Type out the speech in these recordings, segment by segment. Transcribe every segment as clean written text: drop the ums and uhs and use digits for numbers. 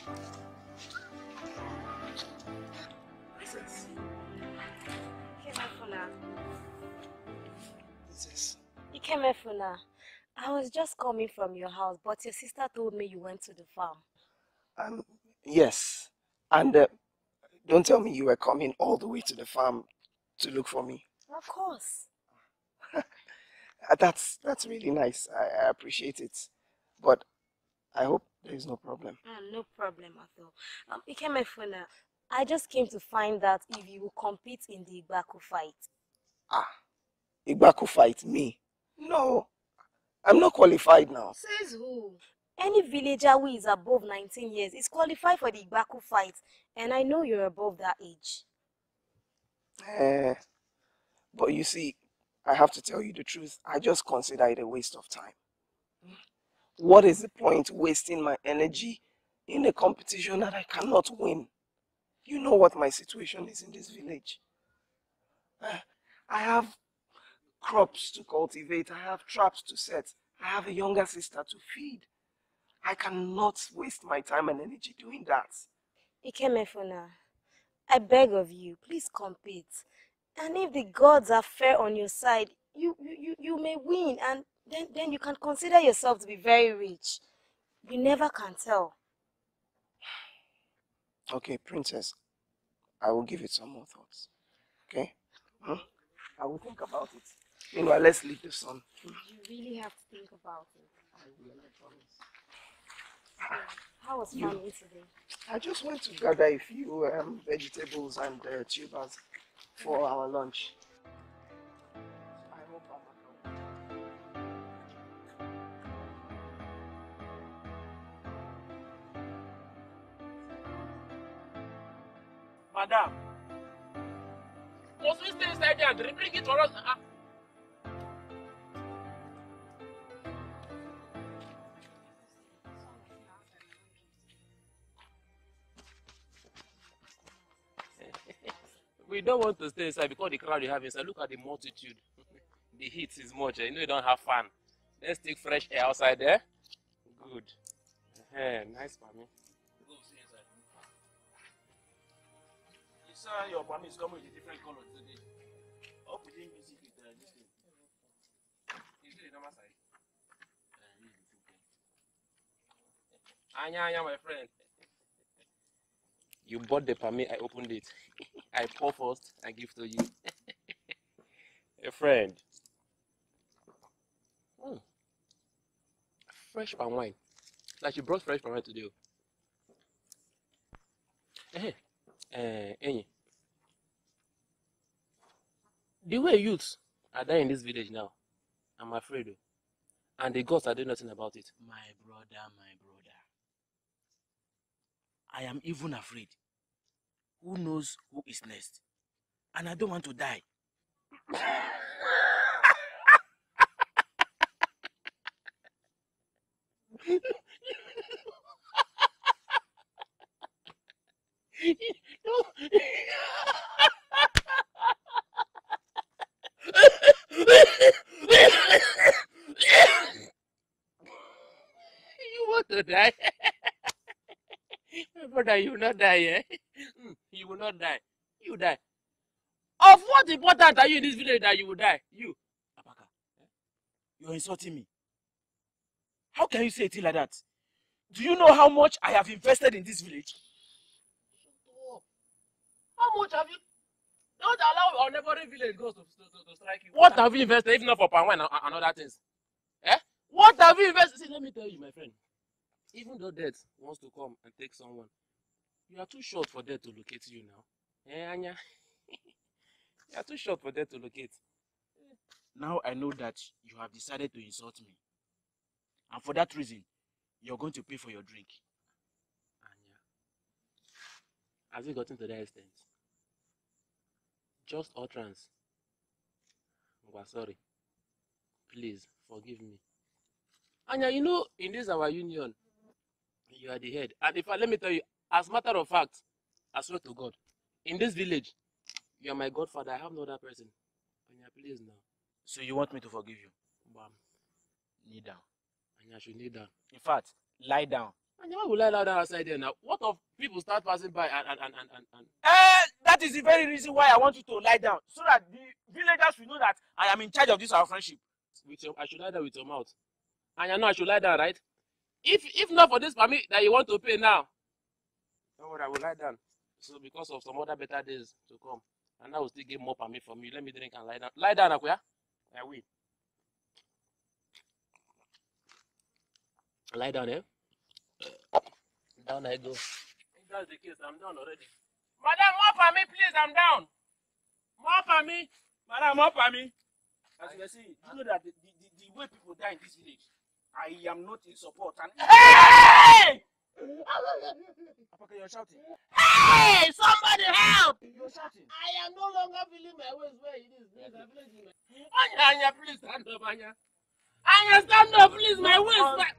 Princess. Princess. Ikemefuna, I was just coming from your house, but your sister told me you went to the farm. Yes. And don't tell me you were coming all the way to the farm to look for me. Of course. That's really nice. I appreciate it. But I hope there is no problem. No problem at all. Ikemefuna, I just came to find out if you will compete in the Igbaku fight. Igbaku fight? Me? No. I'm not qualified now. Says who? Any villager who is above 19 years is qualified for the Igbaku fight, and I know you're above that age. But you see, I have to tell you the truth. I just consider it a waste of time. What is the point wasting my energy in a competition that I cannot win? You know what my situation is in this village. I have crops to cultivate. I have traps to set. I have a younger sister to feed. I cannot waste my time and energy doing that. Ikemefuna, I beg of you, please compete. And if the gods are fair on your side, you may win, and then you can consider yourself to be very rich. You never can tell. Okay, princess, I will give it some more thoughts. Okay? I will think about it. Meanwhile, let's leave the sun. You really have to think about it. I will, I promise. How was farming today? I just went to gather a few vegetables and tubers for our lunch. I hope I'm Madam, must we stay inside there and bring it for us? We don't want to stay inside because the crowd you have inside. Look at the multitude. The heat is much. You know you don't have fun. Let's take fresh air outside there. Good. Nice for me. Go stay inside. Sir, your palm is coming with a different color today. Hope we didn't miss it with this thing. Is it the normal size? Anya, my friend. You bought the permit, I opened it. I pour first, I give to you. A friend. Fresh palm wine. Like you brought fresh palm wine today. The way youths are dying in this village now, I'm afraid. And the gods are doing nothing about it. My brother. I am even afraid. Who knows who is next? And I don't want to die. You want to die? My brother, you will not die, eh? You will not die. You die. Of what importance are you in this village that you will die? You. Apaka, you're insulting me. How can you say a thing like that? Do you know how much I have invested in this village? Shut up. How much have you? Don't allow our neighboring village girls to strike you. What have you invested, if not for palm wine and other things? Eh? What have you invested? See, let me tell you, my friend. Even though death wants to come and take someone, you are too short for death to locate you now. Eh, Anya? You are too short for death to locate. Now I know that you have decided to insult me. And for that reason, you're going to pay for your drink. Anya, has it gotten to that extent? Just utterance. Oh, sorry. Please, forgive me. Anya, you know, in this our union, you are the head. And if let me tell you, as a matter of fact, I swear to God, in this village, you are my godfather. I have no other person. Anya, please now. So you want me to forgive you? Bam. Kneel down. Anya, I should kneel down. In fact, lie down. And why will I lie down outside there now? What if people start passing by and That is the very reason why I want you to lie down, so that the villagers will know that I am in charge of this our friendship. with your I should lie down with your mouth. And you know I should lie down, right? If not for this permit that you want to pay now, don't worry, I will lie down. So because of some other better days to come, and I will still get more permit from you. Let me drink and lie down. Lie down, Akuya. I will. Lie down, eh? Down I go. If that's the case, I'm down already. Madam, more permit, please. I'm down. More permit. Madam, more for me. As you can see, you know that the way people die in this village, I am not in support. And hey! Apaka, you're shouting. Hey, somebody help! You're shouting. I am no longer feeling my waist where it is. Anya, Anya, please stand up, Anya. Anya, stand up, please. My waist.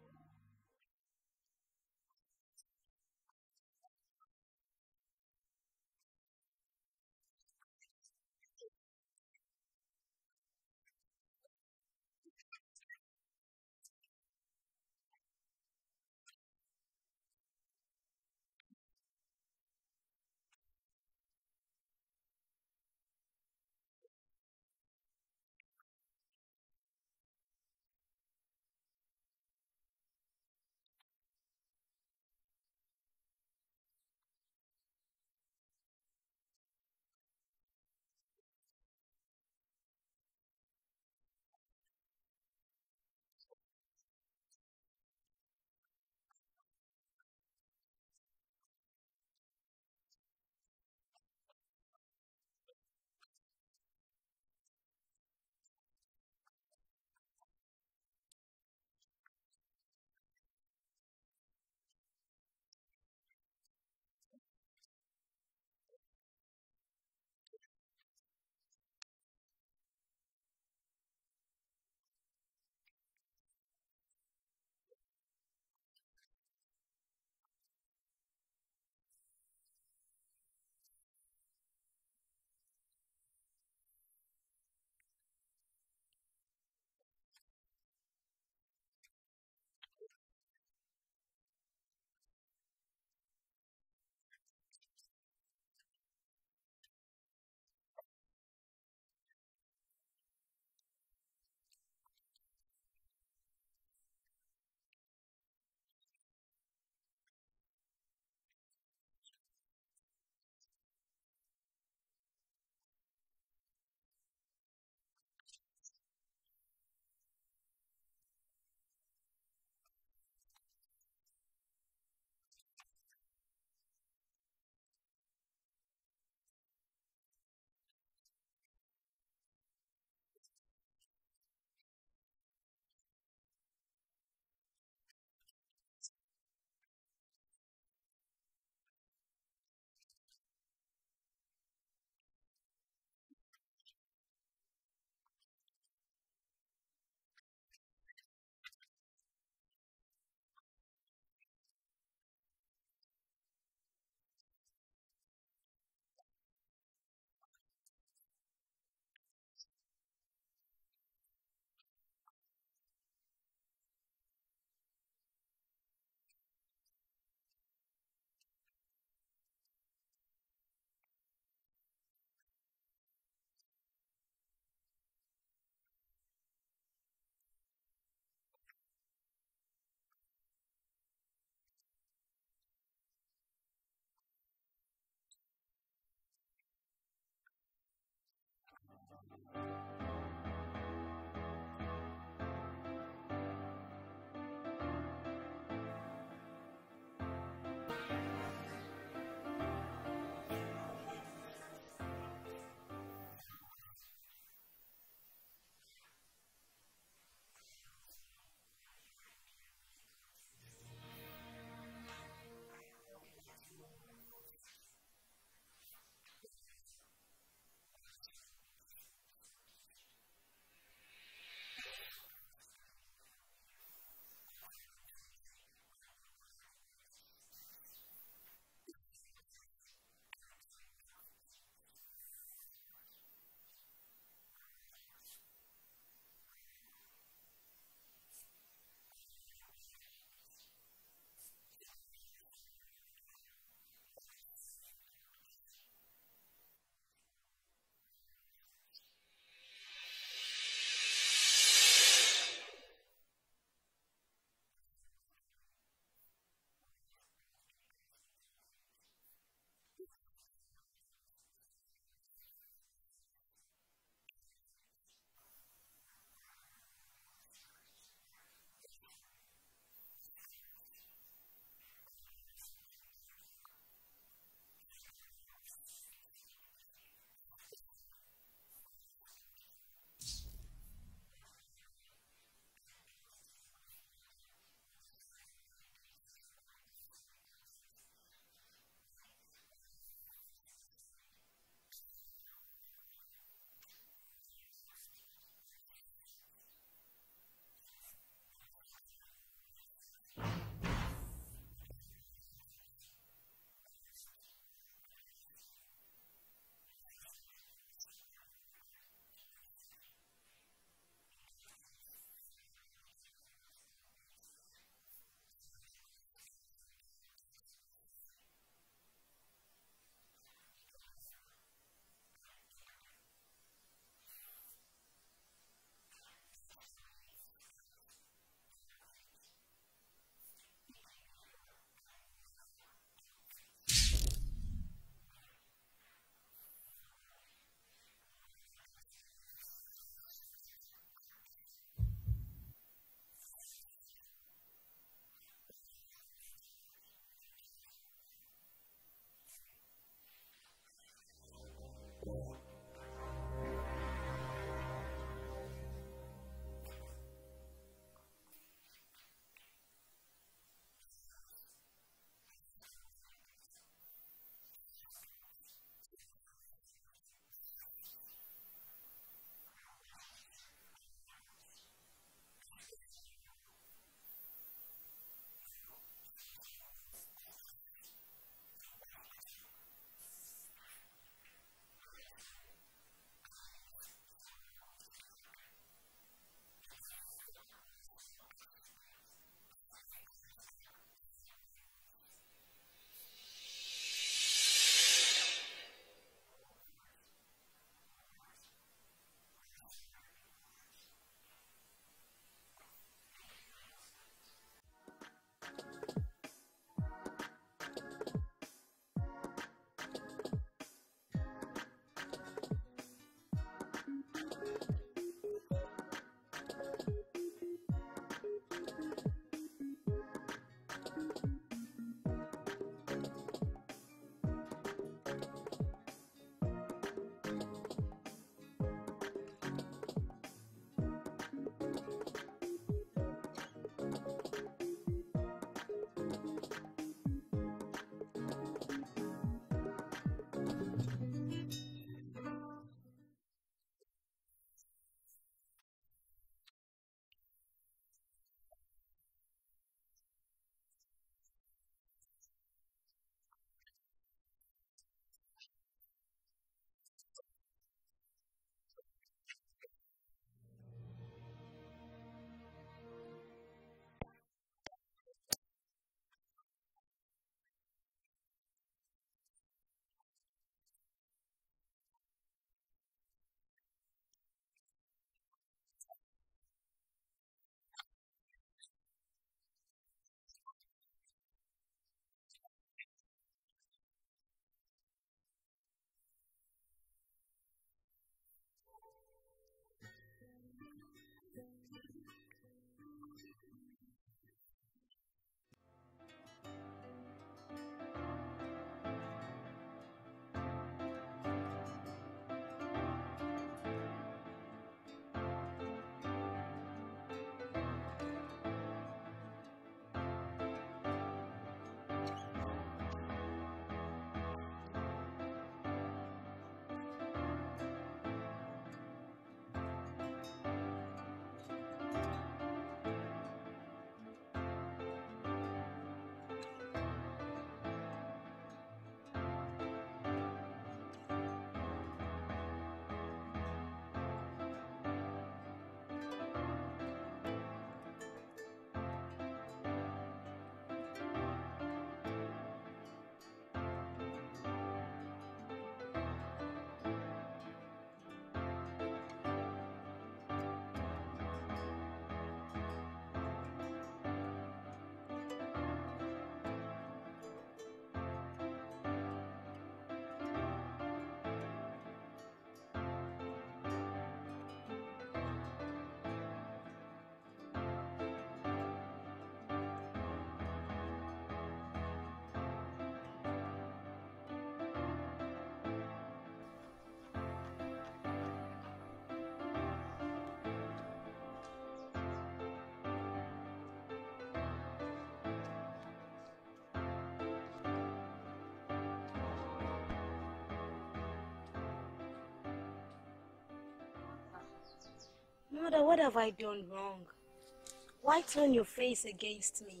Mother, what have I done wrong? Why turn your face against me?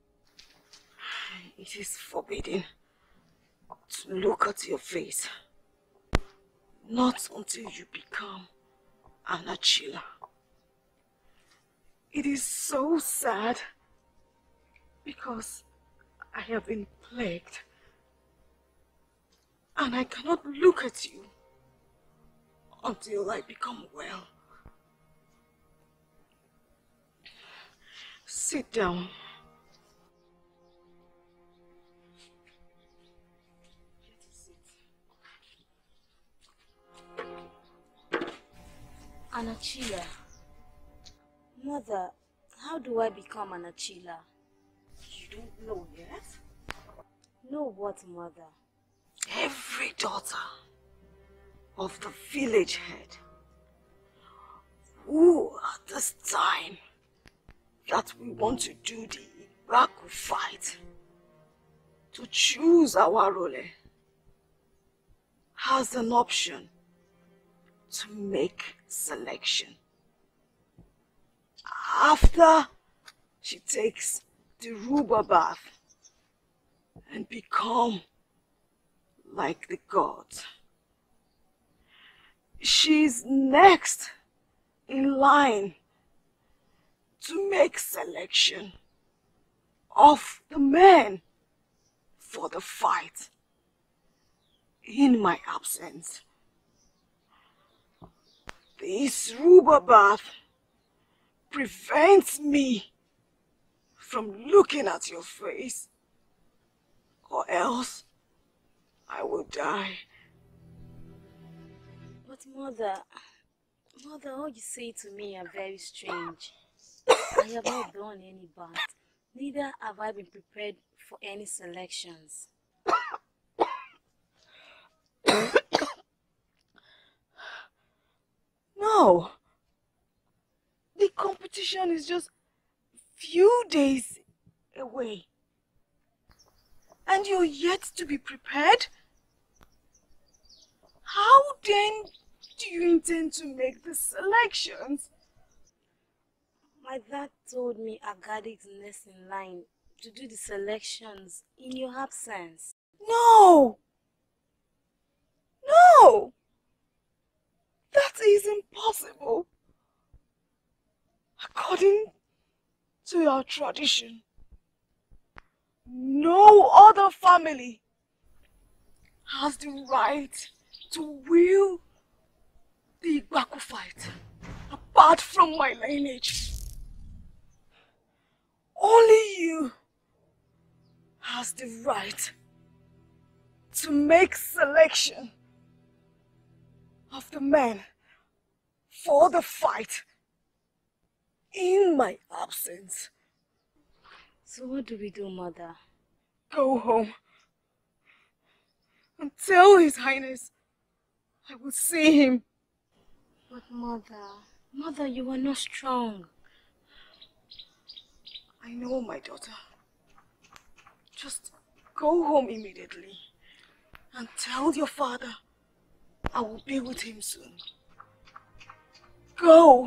It is forbidden to look at your face. Not until you become an Achila. It is so sad because I have been plagued and I cannot look at you until I become well. Sit down. An Achila. Mother, how do I become an Achila? You don't know yet? Know what, Mother? Every daughter of the village head who at this time that we want to do the Baku fight to choose our role has an option to make selection. After she takes the Ruba bath and become like the gods, she's next in line to make selection of the men for the fight in my absence. This Ruba bath prevents me from looking at your face, or else I will die. But Mother, all you say to me are very strange. I have not done any bath. Neither have I been prepared for any selections. No. The competition is just few days away. And you're yet to be prepared? How then do you intend to make the selections? My dad told me Agadi is next in line to do the selections in your absence. No! No! That is impossible. According to our tradition, no other family has the right to wield the Igbaku fight apart from my lineage. Only you has the right to make selection of the men for the fight in my absence. So what do we do, Mother? Go home and tell His Highness I will see him. But Mother, you are not strong. I know, my daughter. Just go home immediately and tell your father I will be with him soon. Go!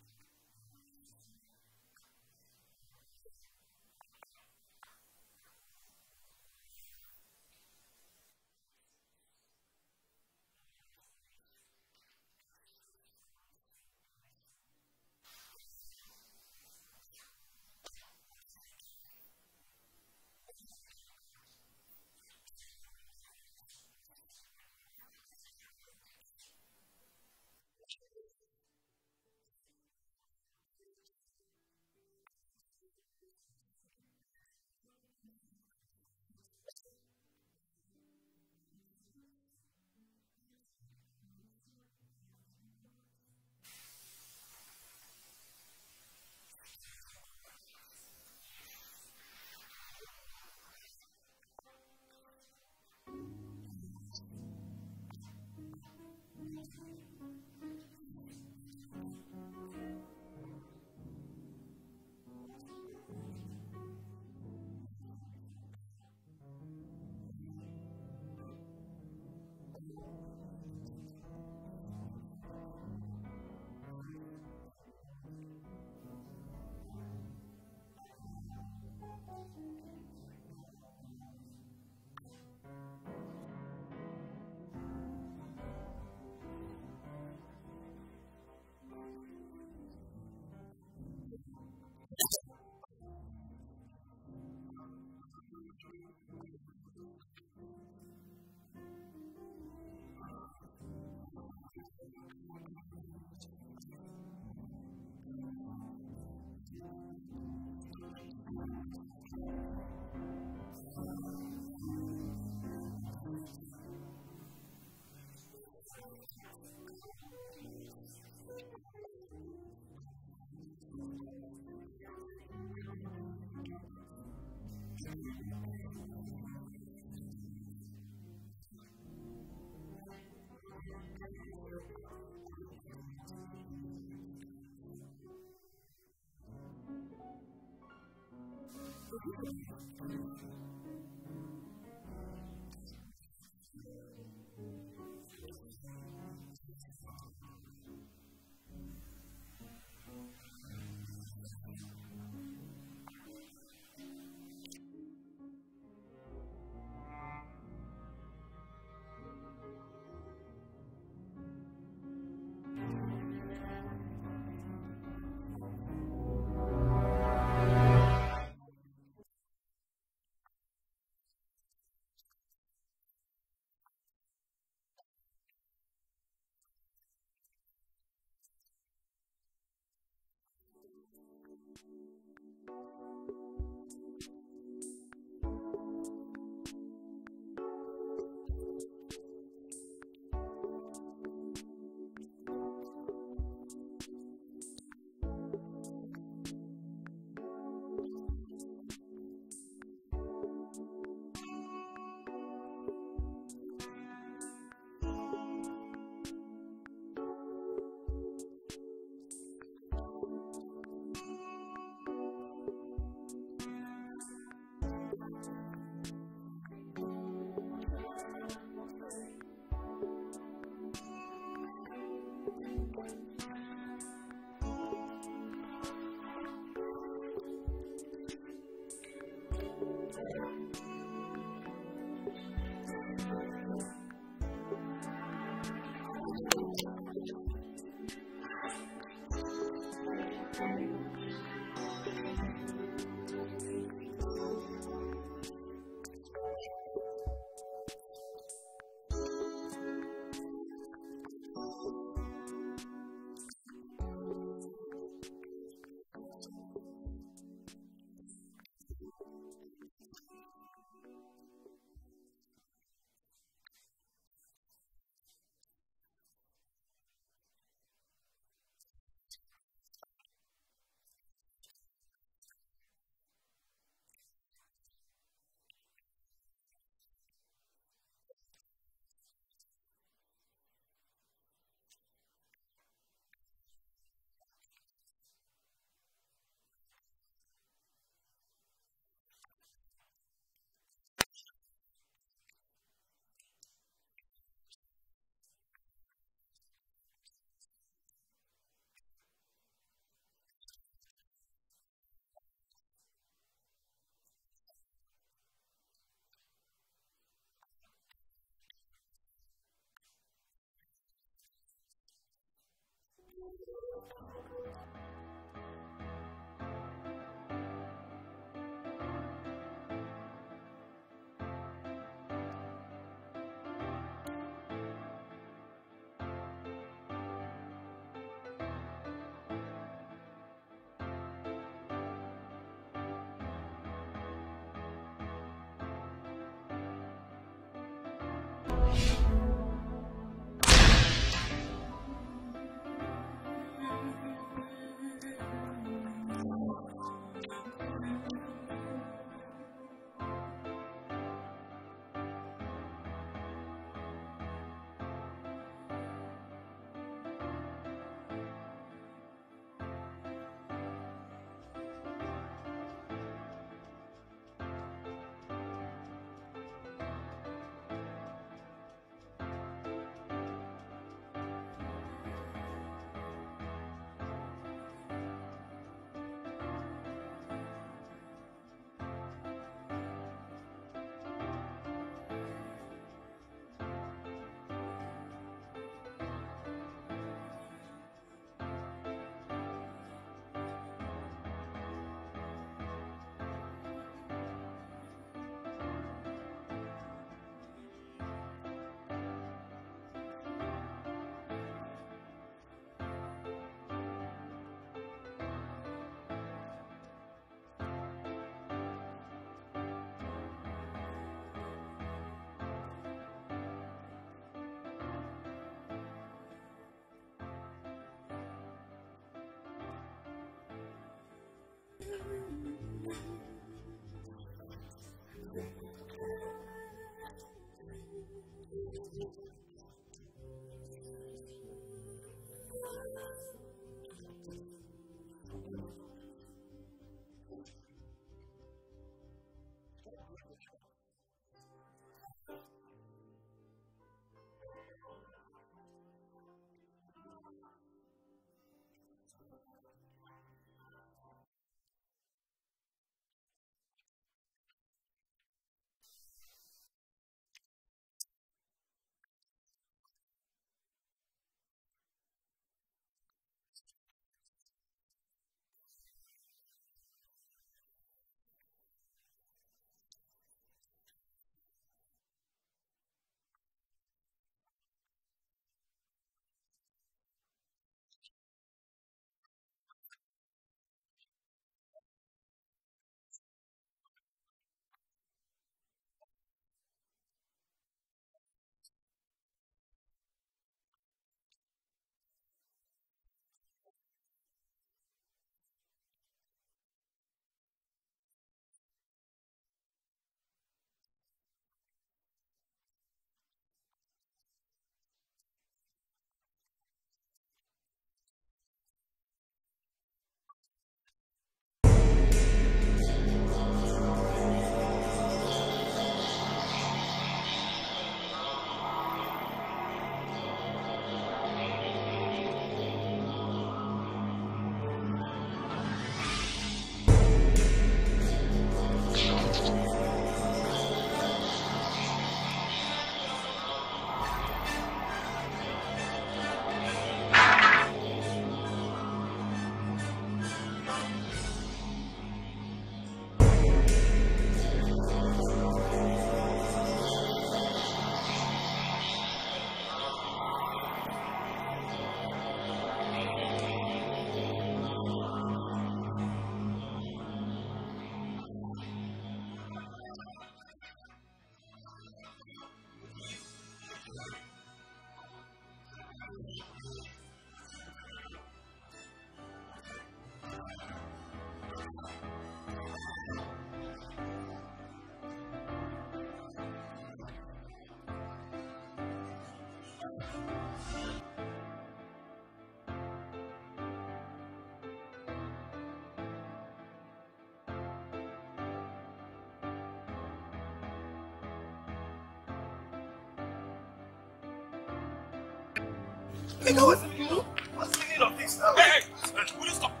What's the meaning of this now? Hey, will you stop?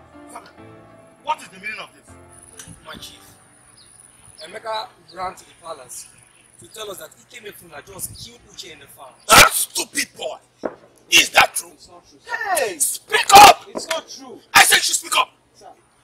What is the meaning of this? My chief, Emeka ran to the palace to tell us that Ikemefuna just killed Uche in the farm. That stupid boy! Is that true? It's not true. Hey! Speak up! It's not true. I said you should speak up! Sir.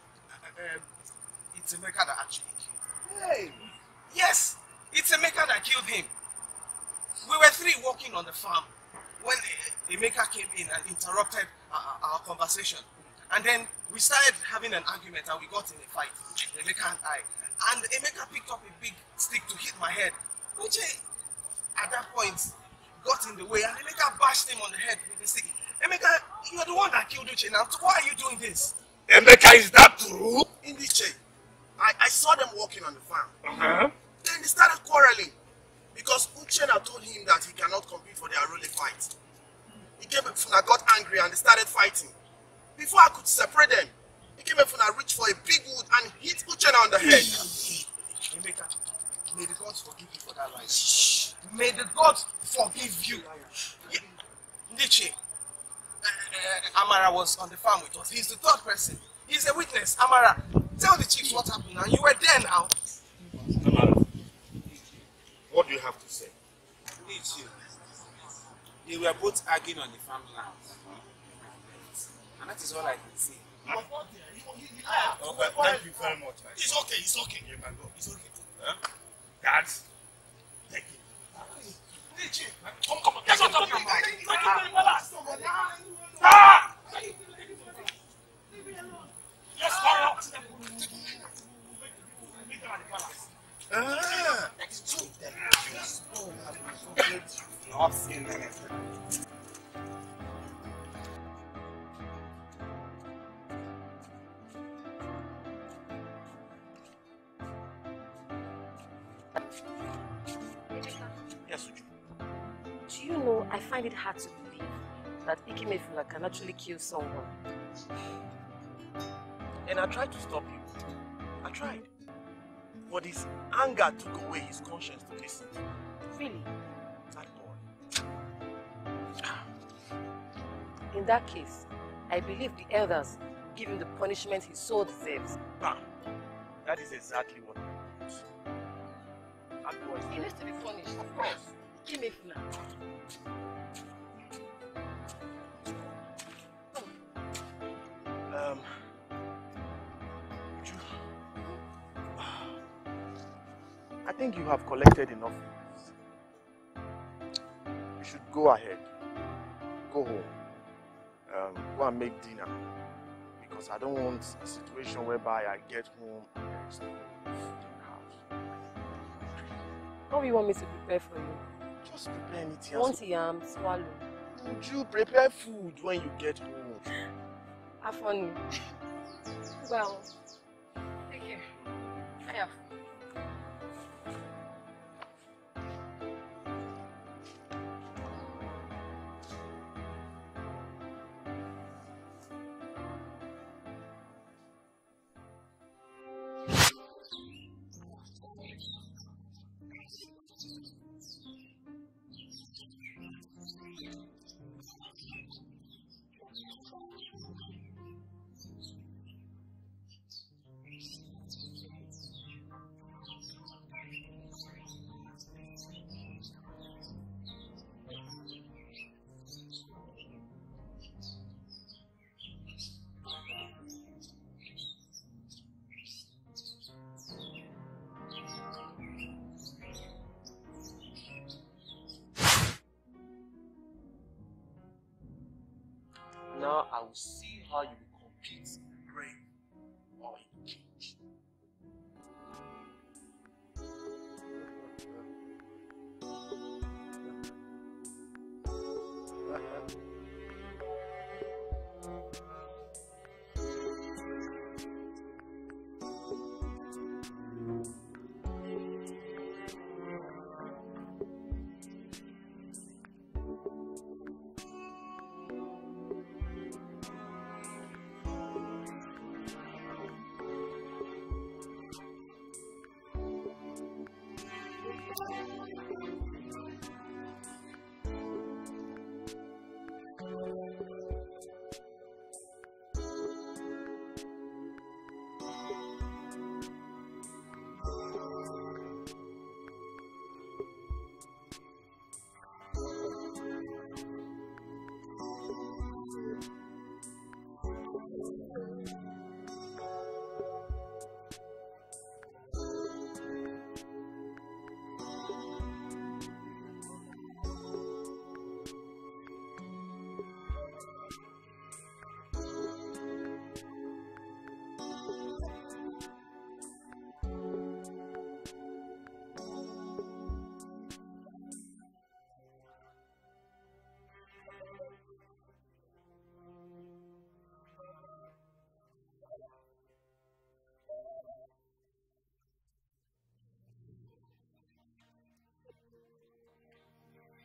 It's Emeka that actually killed him. Hey! Yes! It's Emeka that killed him. We were three walking on the farm when Emeka came in and interrupted our conversation. And then we started having an argument and we got in a fight, Emeka and I. And Emeka picked up a big stick to hit my head. Uche, at that point, got in the way and Emeka bashed him on the head with the stick. Emeka, you're the one that killed Uche now. Why are you doing this? Emeka, is that true? Indeed, I saw them walking on the farm. Then they started quarreling because Uchenna told him that he cannot compete for their relay fight. Ikemefuna got angry and they started fighting. Before I could separate them, Ikemefuna reached for a big wood and hit Uchenna on the head. Emeka, may the gods forgive you for that lie. Shh. May the gods forgive you. Yeah. Ndiche, Amara was on the farm with us. He's the third person. He's a witness. Amara, tell the chiefs what happened and you were there now. Amara, what do you have to say? It's you. They were both arguing on the farmland. And that is all I can see. Okay, thank you very much. It's okay, it's okay. You can go. It's okay. Dad, take it. Ndiche, come on. That's what I'm talking about. Ah! Let's hurry up. Yes, Uju. Do you know, I find it hard to believe that Ikemefuna can actually kill someone. And I tried to stop him. I tried. But his anger took away his conscience to listen. Really? That boy. In that case, I believe the elders give him the punishment he so deserves. Bam. That is exactly what he wants. That boy. He needs to be punished, of course. Ikemefuna. I think you have collected enough news. You should go ahead. Go home. Go and make dinner. Because I don't want a situation whereby I get home and there is no food in the house. What do you want me to prepare for you? Just prepare anything. Want yam, swallow. Would you prepare food when you get home? Have fun. Well, take care. I have. Now I will see how you will compete in brain or in cage.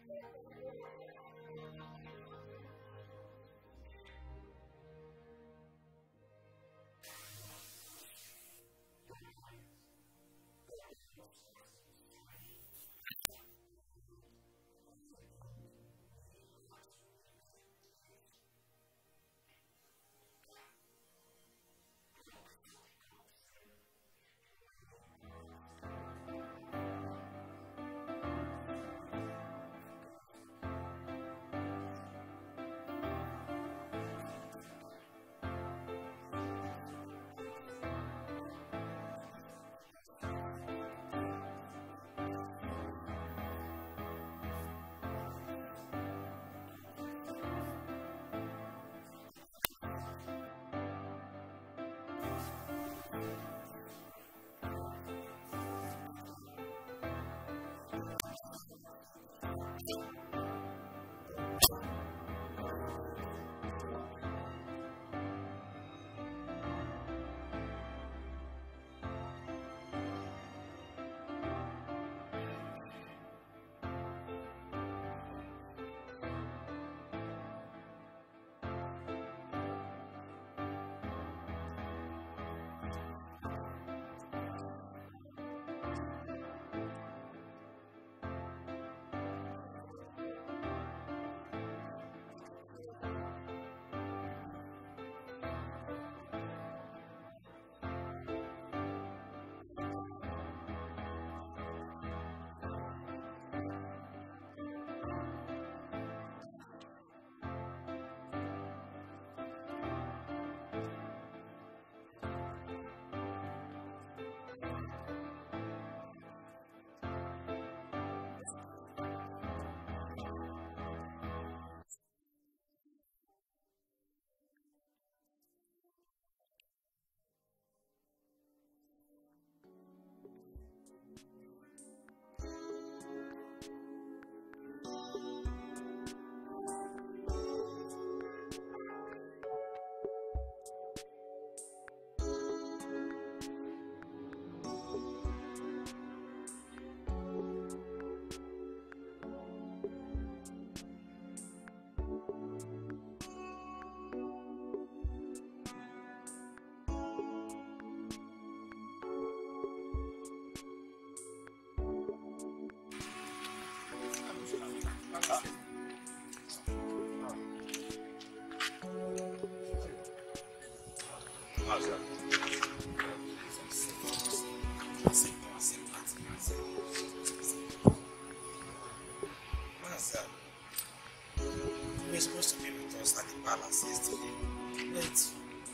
We were supposed to be with us at the palace yesterday, but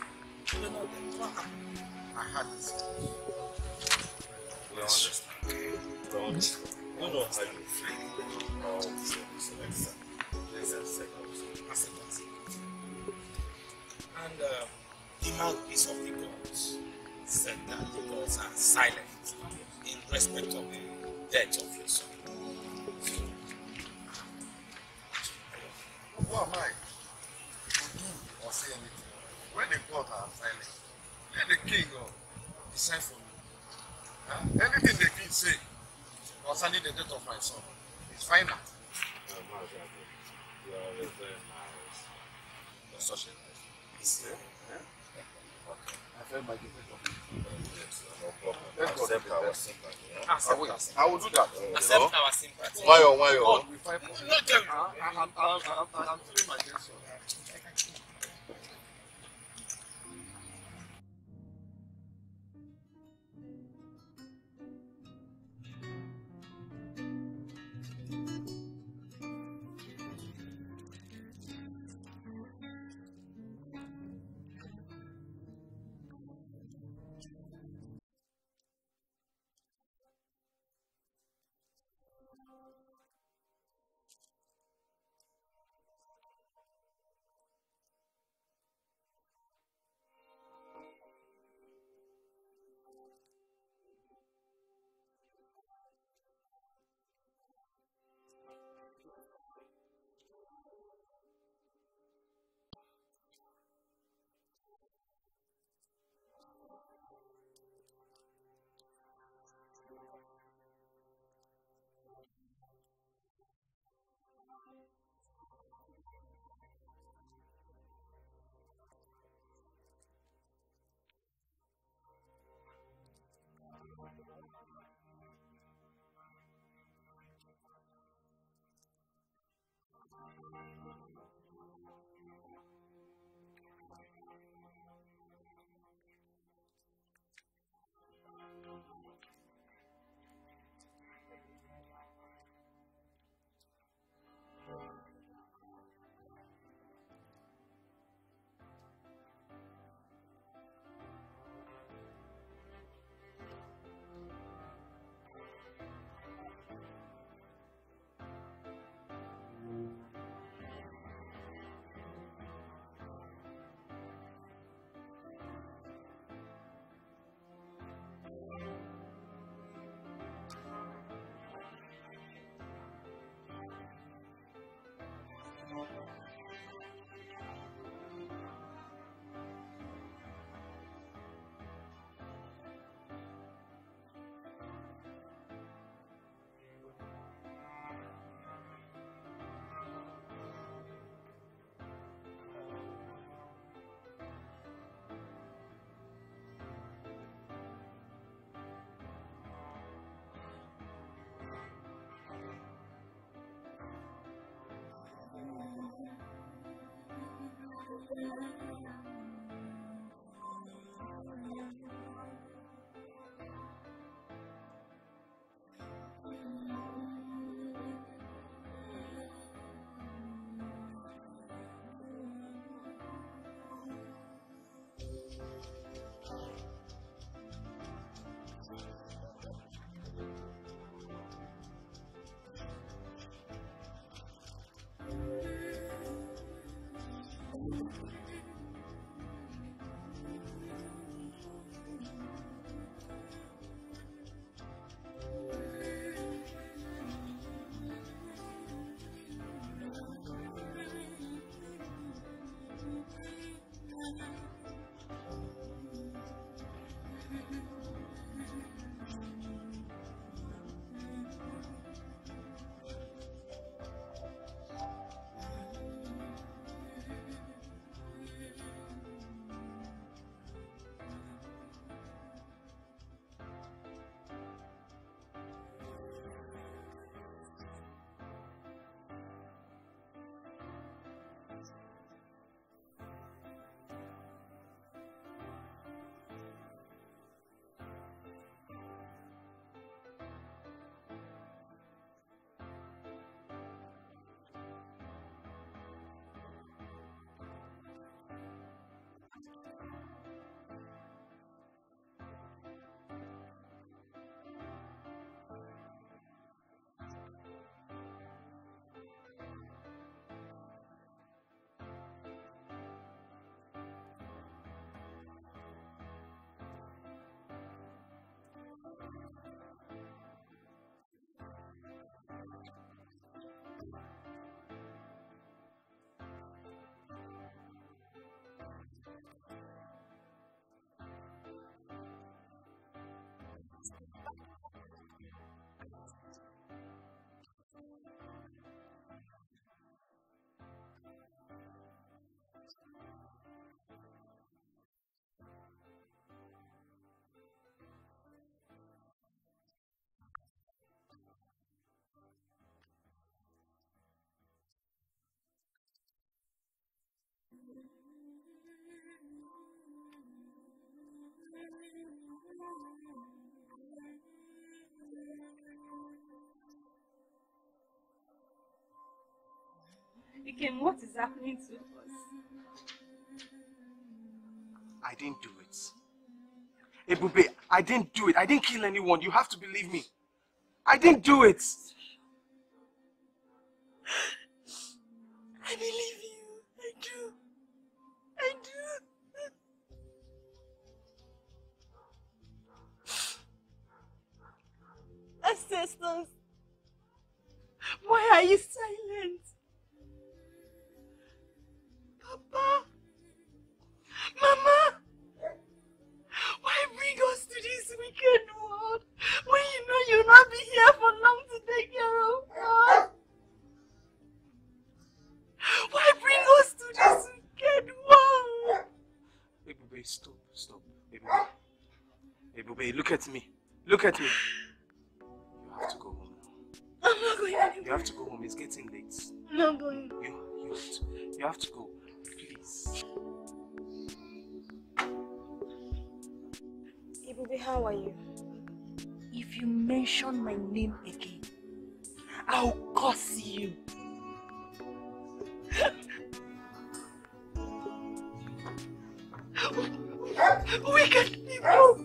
we were not there. What happened? I had this. We understand. We understand. We don't know how you feel. And the mouthpiece of the gods said that the gods are silent in respect of the death of your son. Who am I? Or say anything. When the gods are silent, let the king decide for me. Anything the king say concerning the death of my son is final. You are very nice. You're such a nice. Okay. I felt my different of you. No problem. Accept our sympathy. I will do that. Accept our sympathy. Why? God will fight for me. I'm feeling my tension. Again, what is happening to us? I didn't do it. Ebube, I didn't do it. I didn't kill anyone. You have to believe me. I didn't do it. I believe you. I do. I do. Ancestors, why are you silent? Papa, Mama, why bring us to this wicked world when you know you'll not be here for long to take care of us? Why bring us to this wicked world? Ebube, stop. Ebube. Ebube, look at me. Look at me. You have to go home now. I'm not going anywhere. You have to go home. It's getting late. I'm not going. You have to go. Please. Ibube, how are you? If you mention my name again, I'll curse you. Wicked people!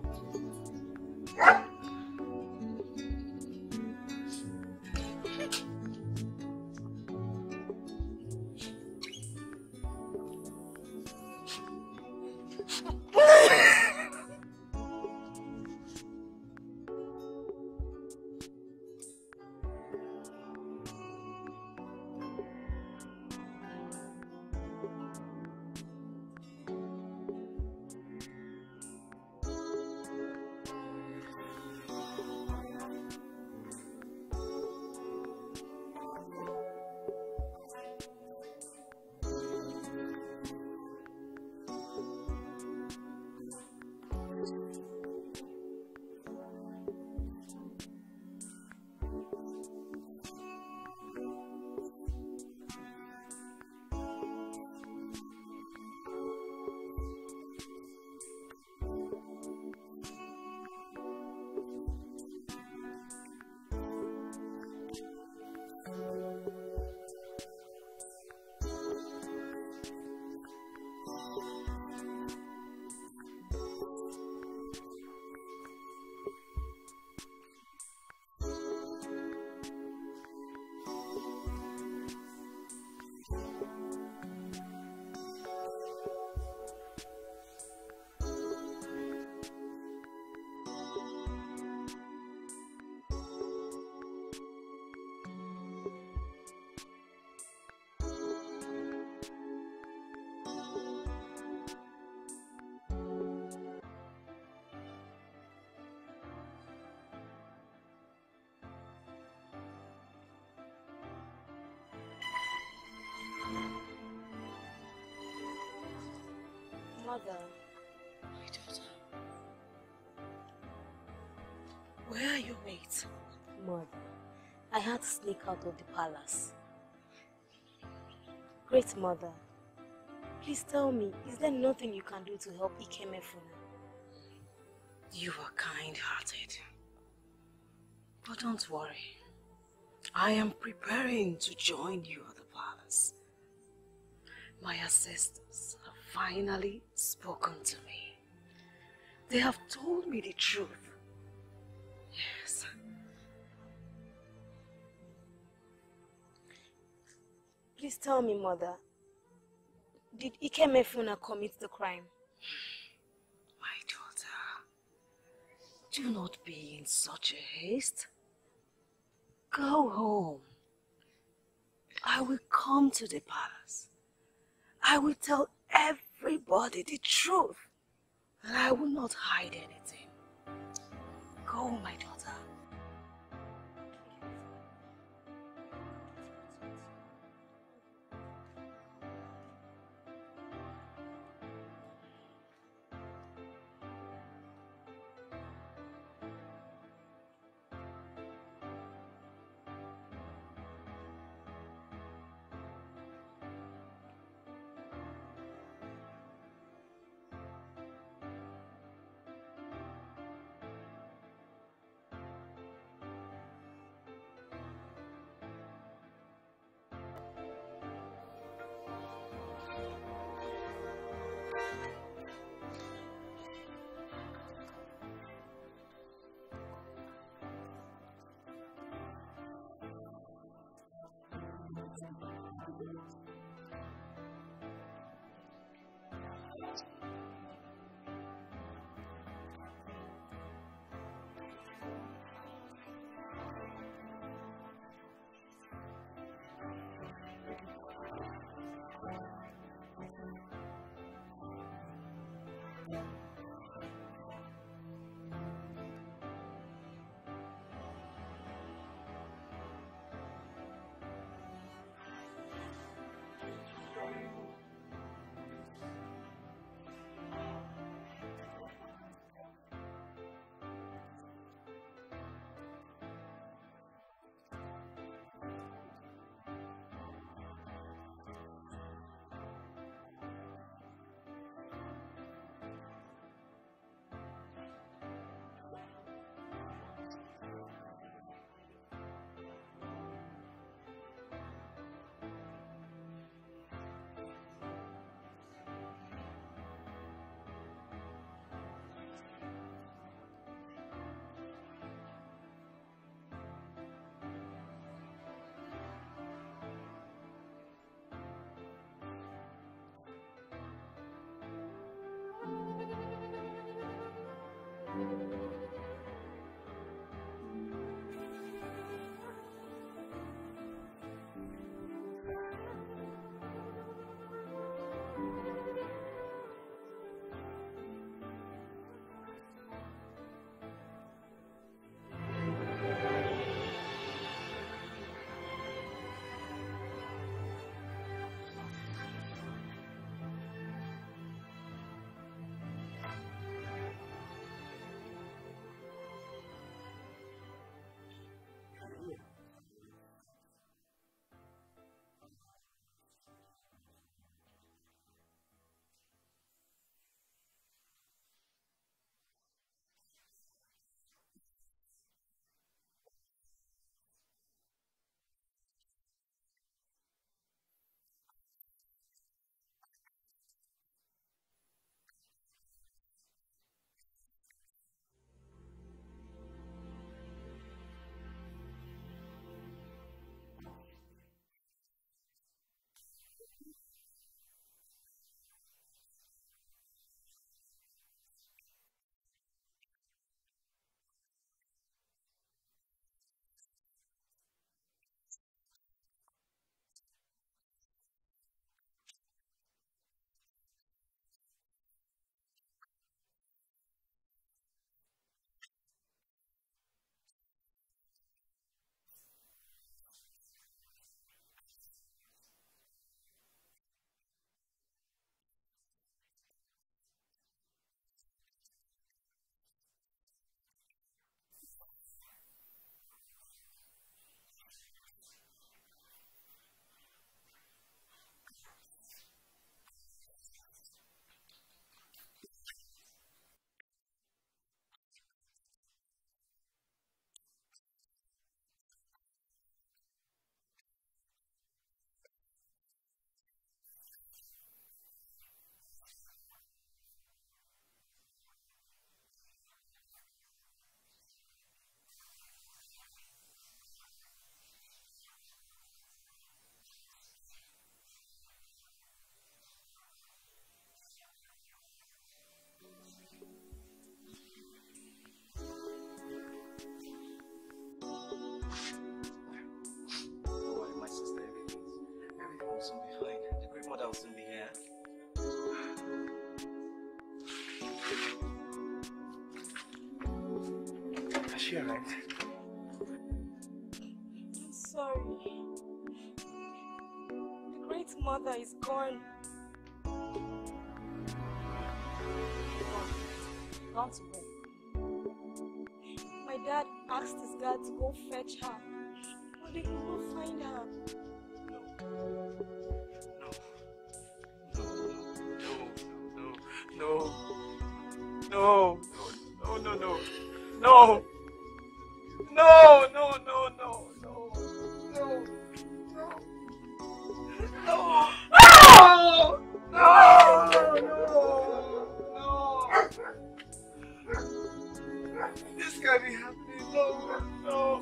Mother. My daughter. Where are your mates? Mother, I had to sneak out of the palace. Great mother, please tell me, is there nothing you can do to help Ikemefuna? You are kind-hearted. But don't worry. I am preparing to join you at the palace. My ancestors have finally spoken to me. They have told me the truth. Yes. Please tell me, Mother, did Ikemefuna commit the crime? My daughter, do not be in such a haste. Go home. I will come to the palace. I will tell everybody the truth. And I will not hide anything. Go, my daughter. she alright? I'm sorry. The great mother is gone. Gone to where? My dad asked his guard to go fetch her, but they could not find her. This can't be happening. No.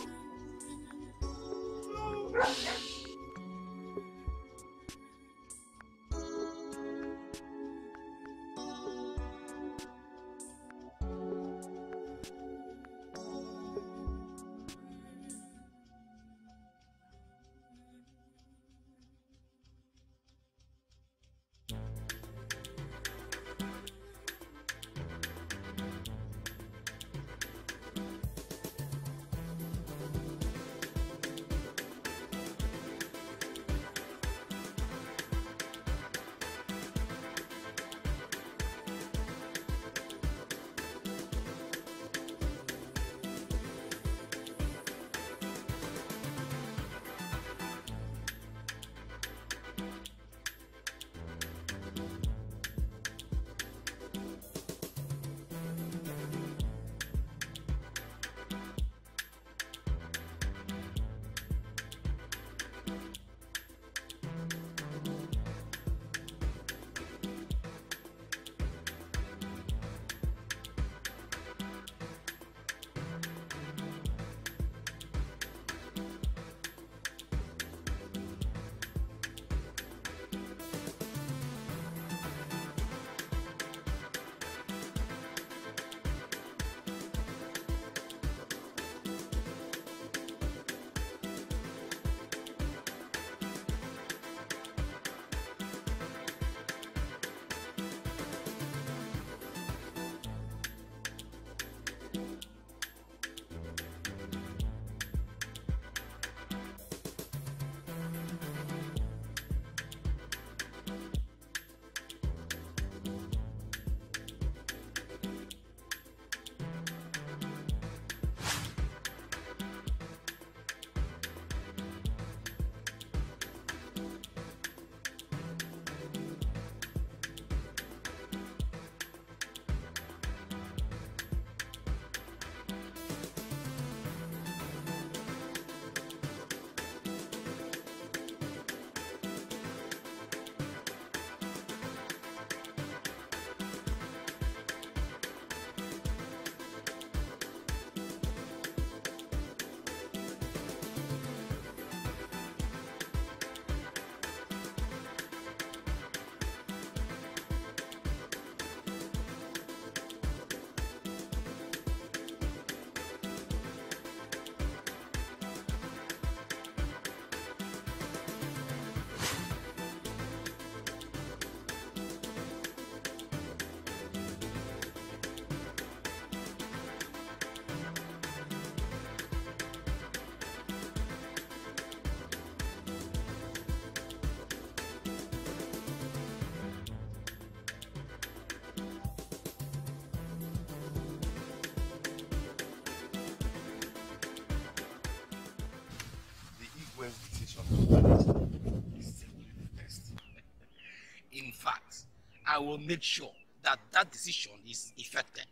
In fact, I will make sure that that decision is effected.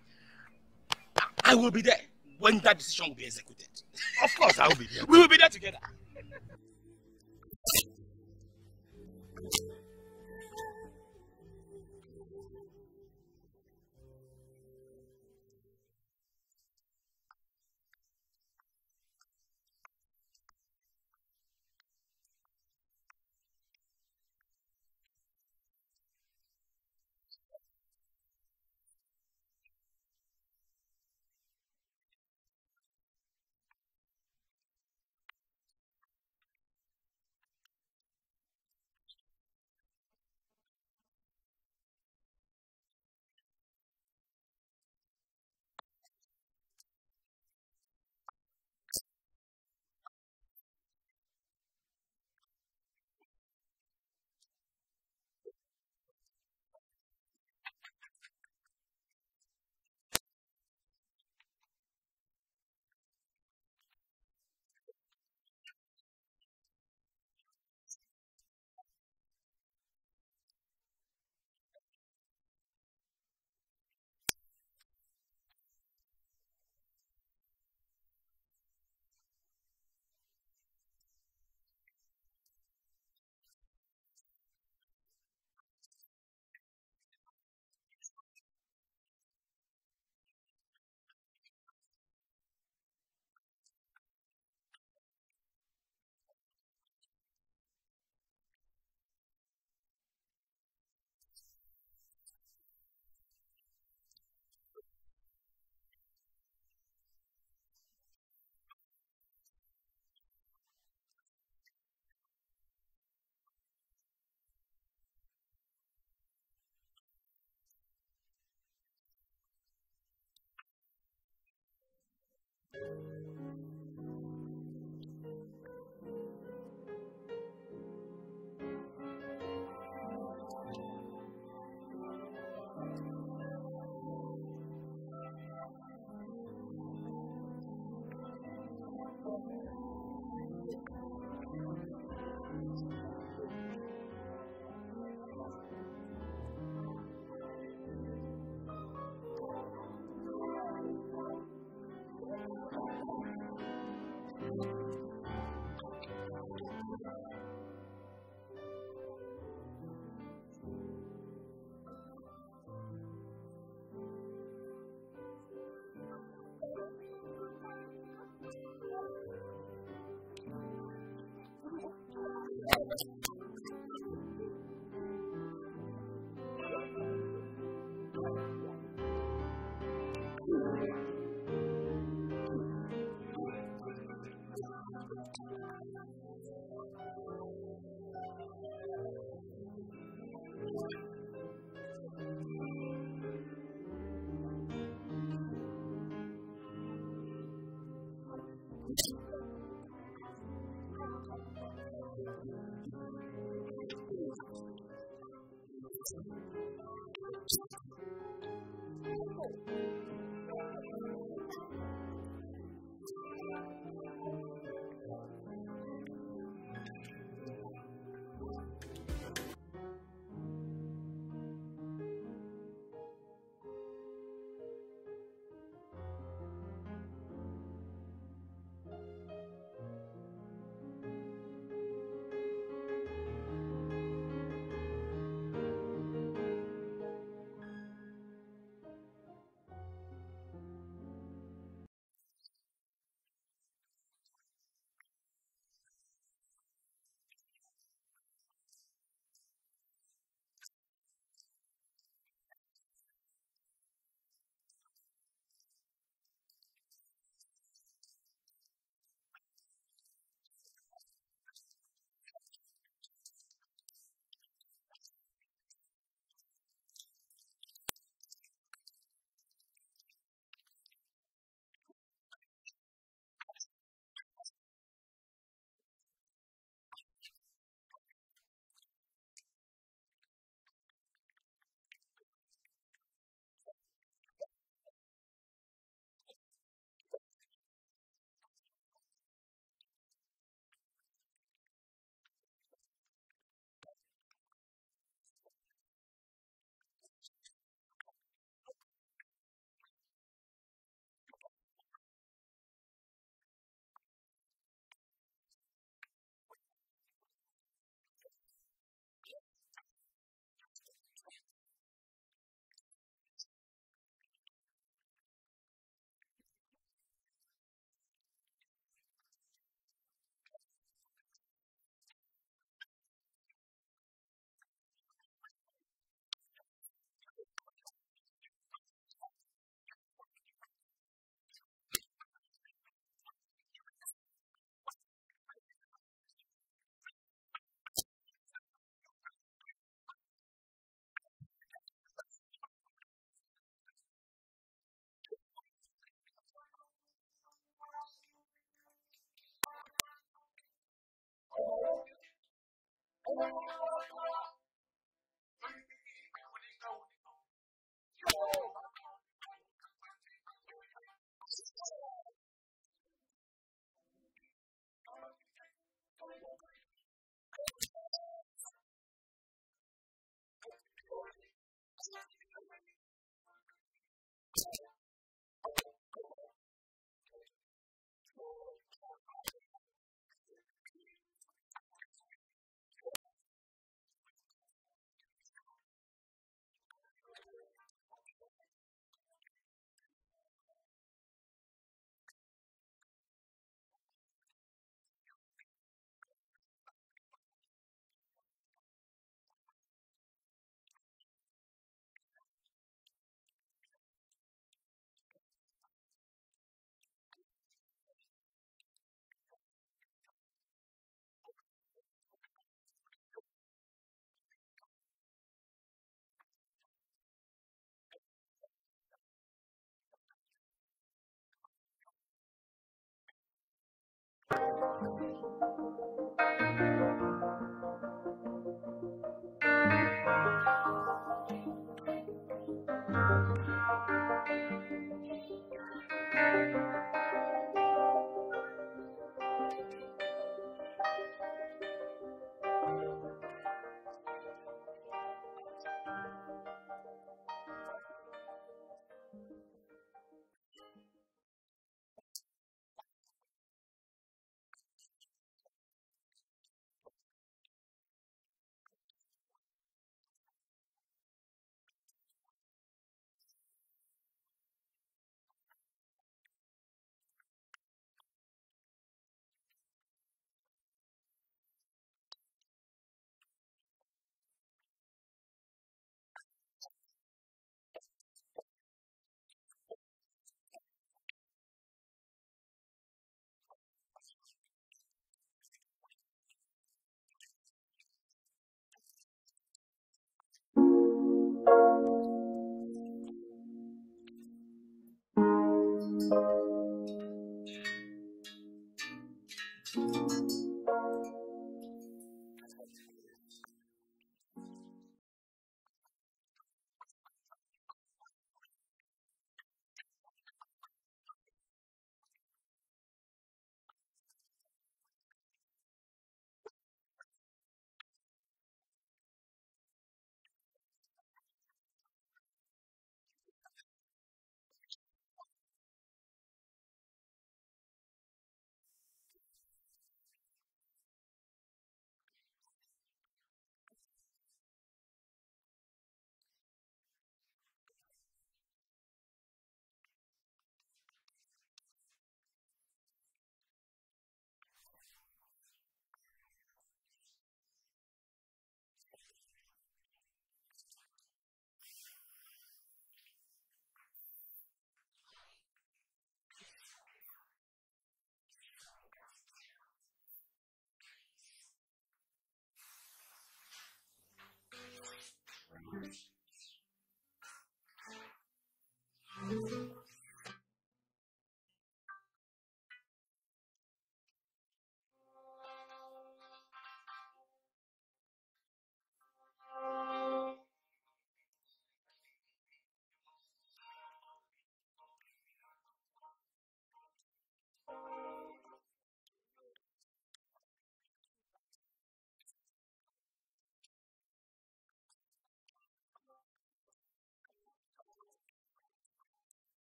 I will be there when that decision will be executed. Of course, I will be there. We will be there together.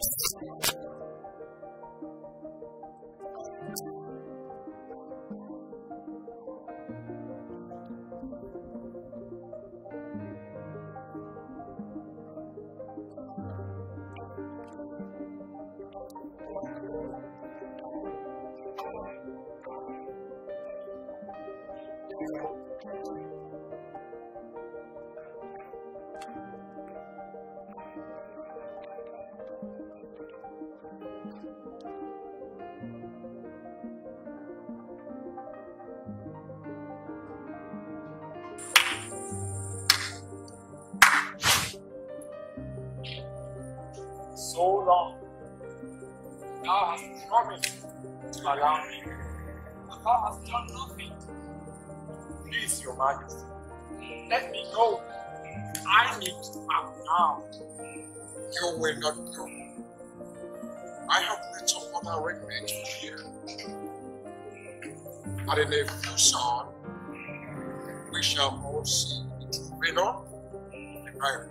So long. Thou hast promised to allow me, but thou hast done nothing. Please, Your Majesty, let me go. I need to act now. You will not go. I have made some other arrangements here. And in a few son, we shall all see the true winner, the Bible.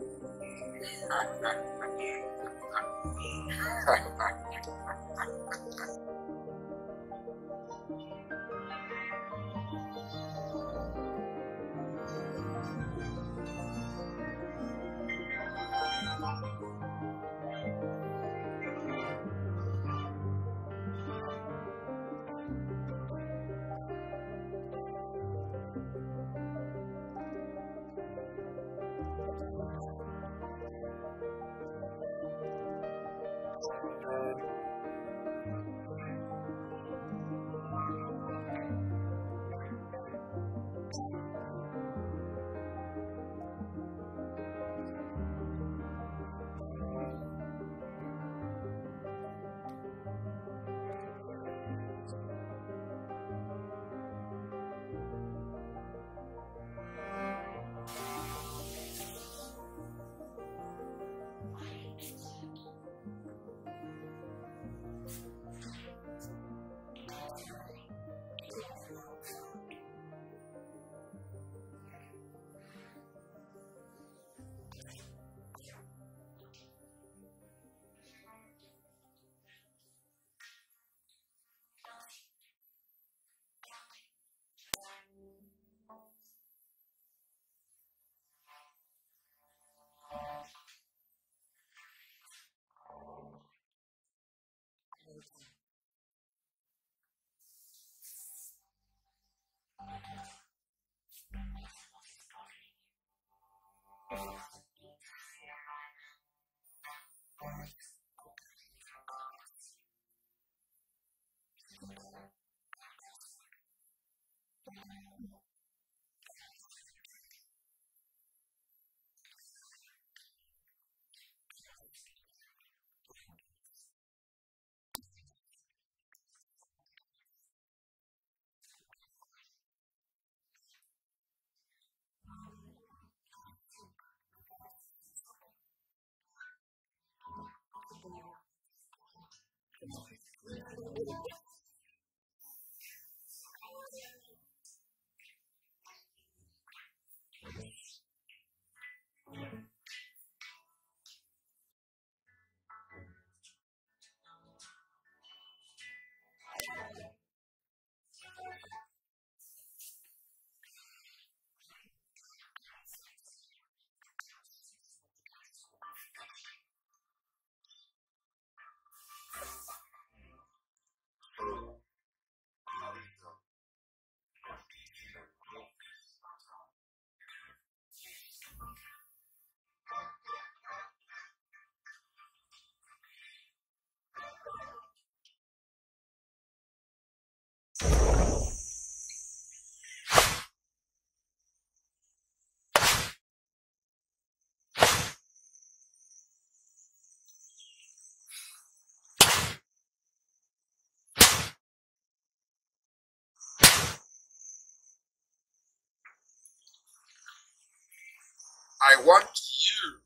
I want you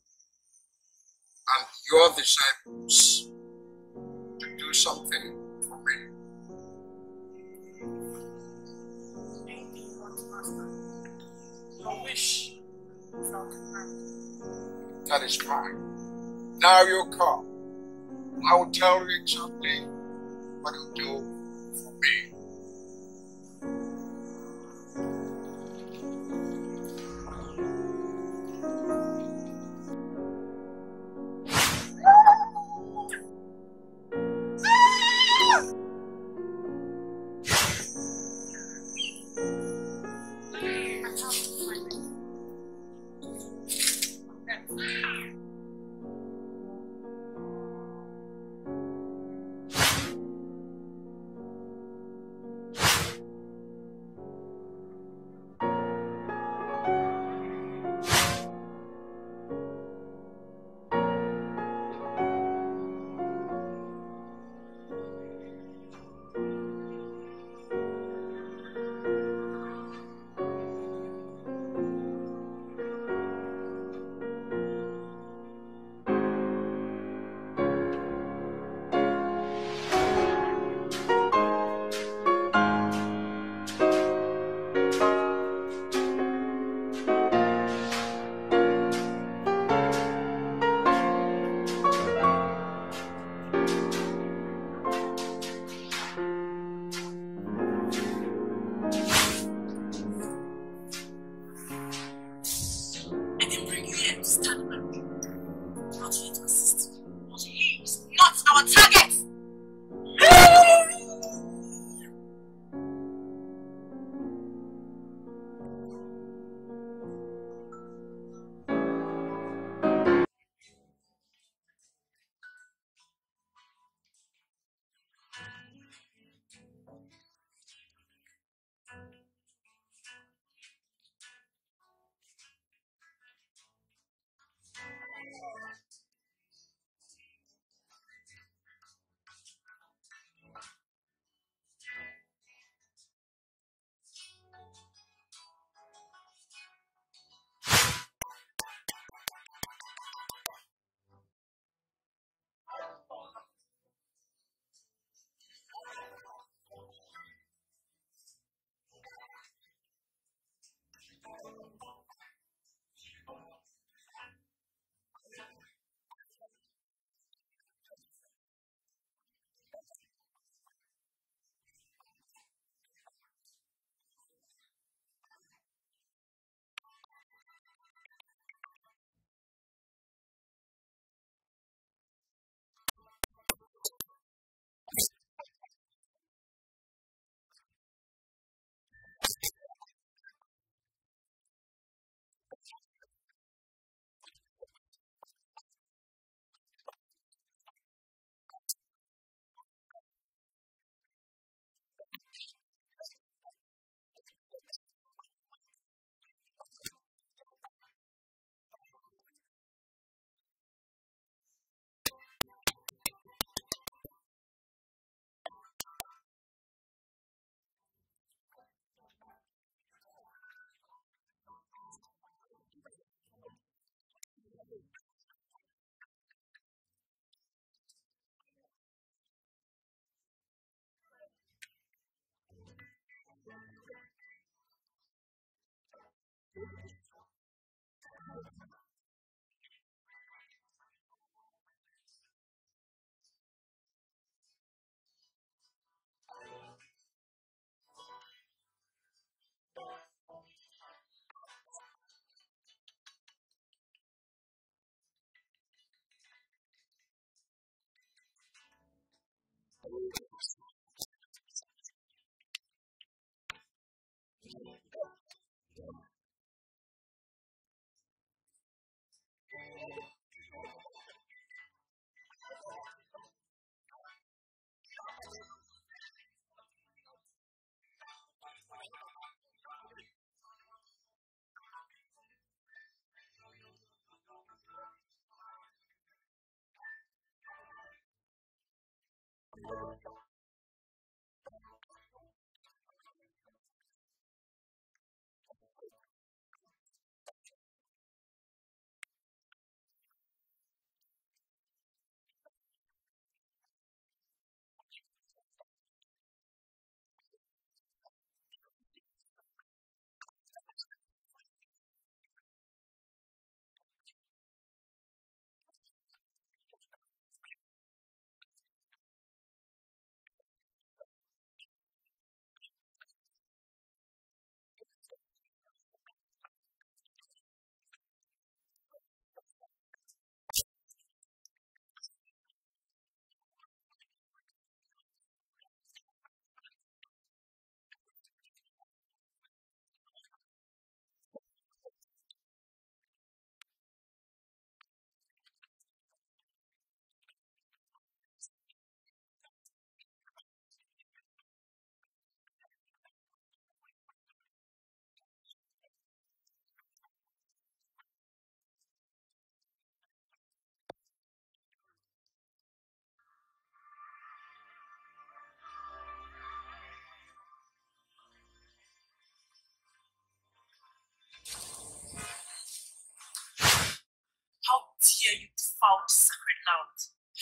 and your disciples to do something for me. Anything you want, Master. Your wish is our command. That is fine. Now you come. I will tell you exactly what you do for me. dare you defile the sacred land?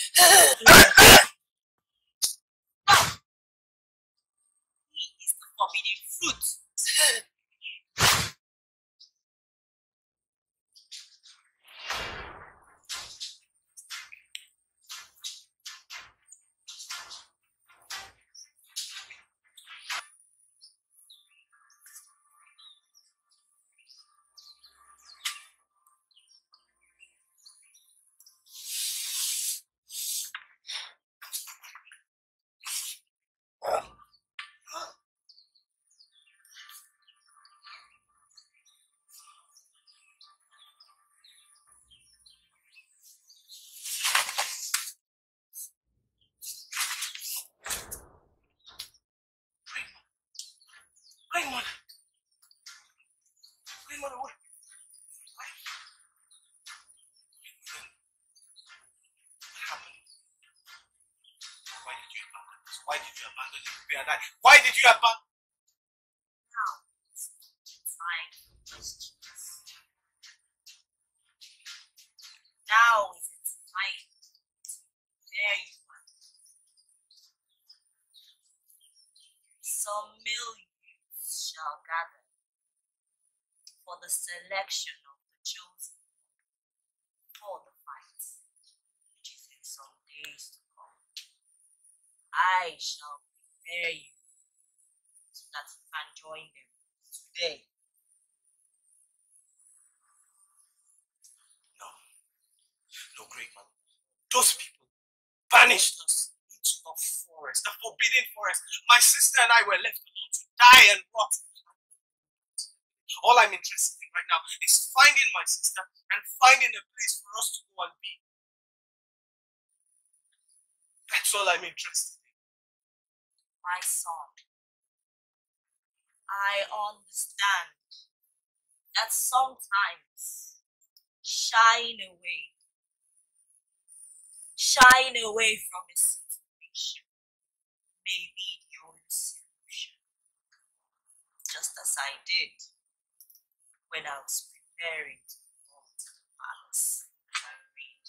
He is the forbidden fruit. Why did you abandon Ikube and I? Why did you abandon? Now, it's time for questions. Now is the time. There you are. Some male youths shall gather for the selection of the chosen for the fight, which is in some days to come. I shall prepare you so that you can join them today. No, great man. Those people banished us into the forest, the forbidden forest. My sister and I were left alone to die and rot. All I'm interested in right now is finding my sister and finding a place for us to go and be. That's all I'm interested in. My son, I understand that sometimes shying away from a situation may be the only solution, just as I did when I was preparing to go to the palace and read.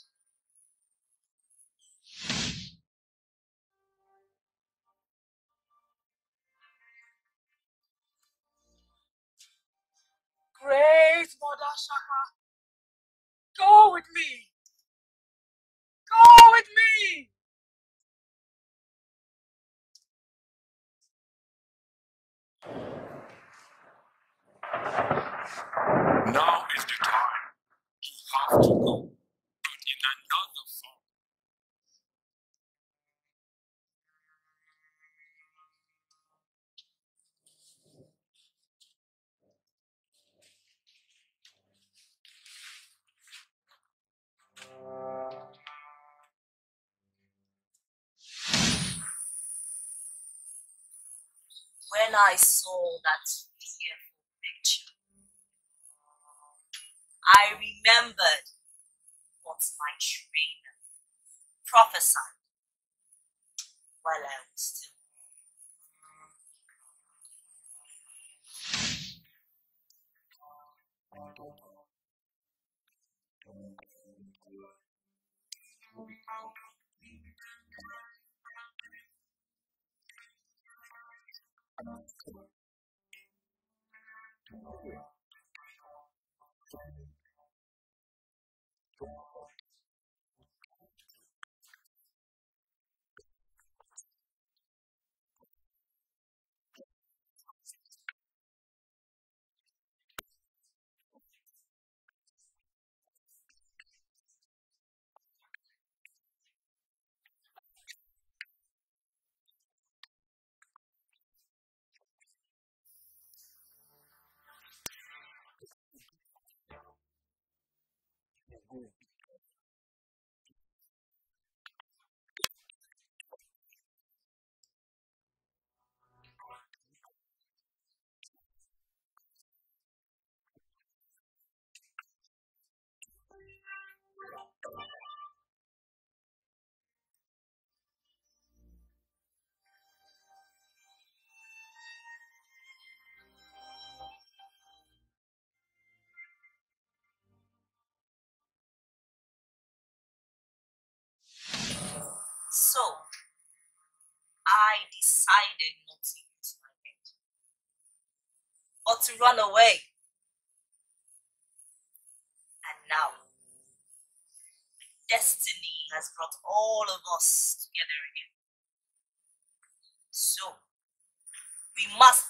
Great Mother Shaka, go with me. Go with me. Now is the time. You have to go, but in another form. When I saw that fearful picture, I remembered what my trainer prophesied while I was still. So, I decided not to use my head, but to run away. And now, destiny has brought all of us together again. So, we must.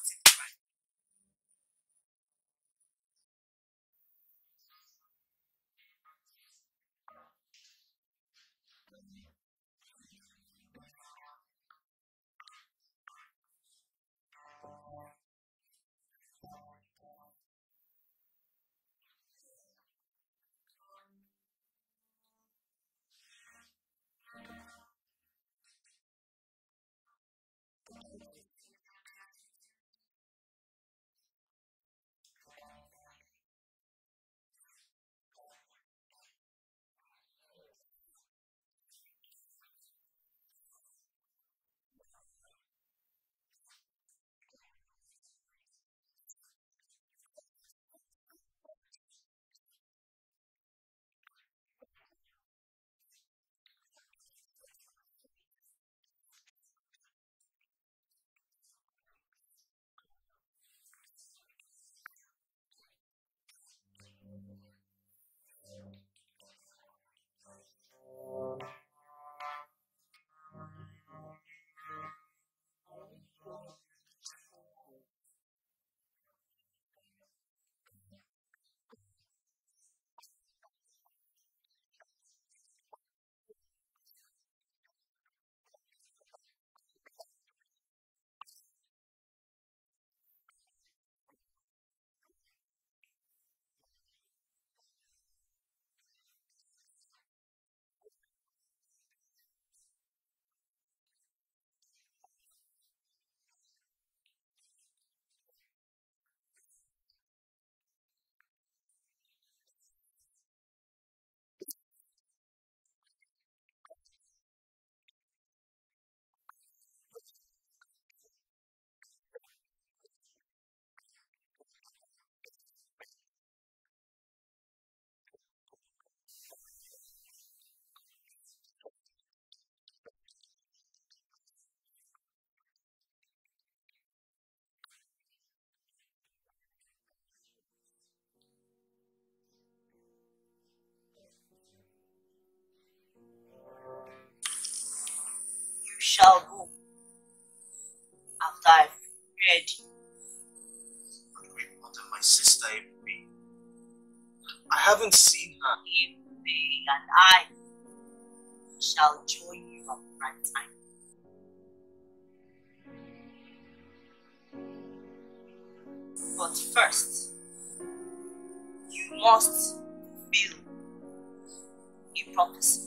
You shall go after I've read you. But wait, what of my sister Ebube? I haven't seen her. Ebube and I shall join you at the right time. But first, you must fulfill a prophecy.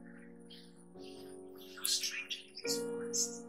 You're strange in this forest.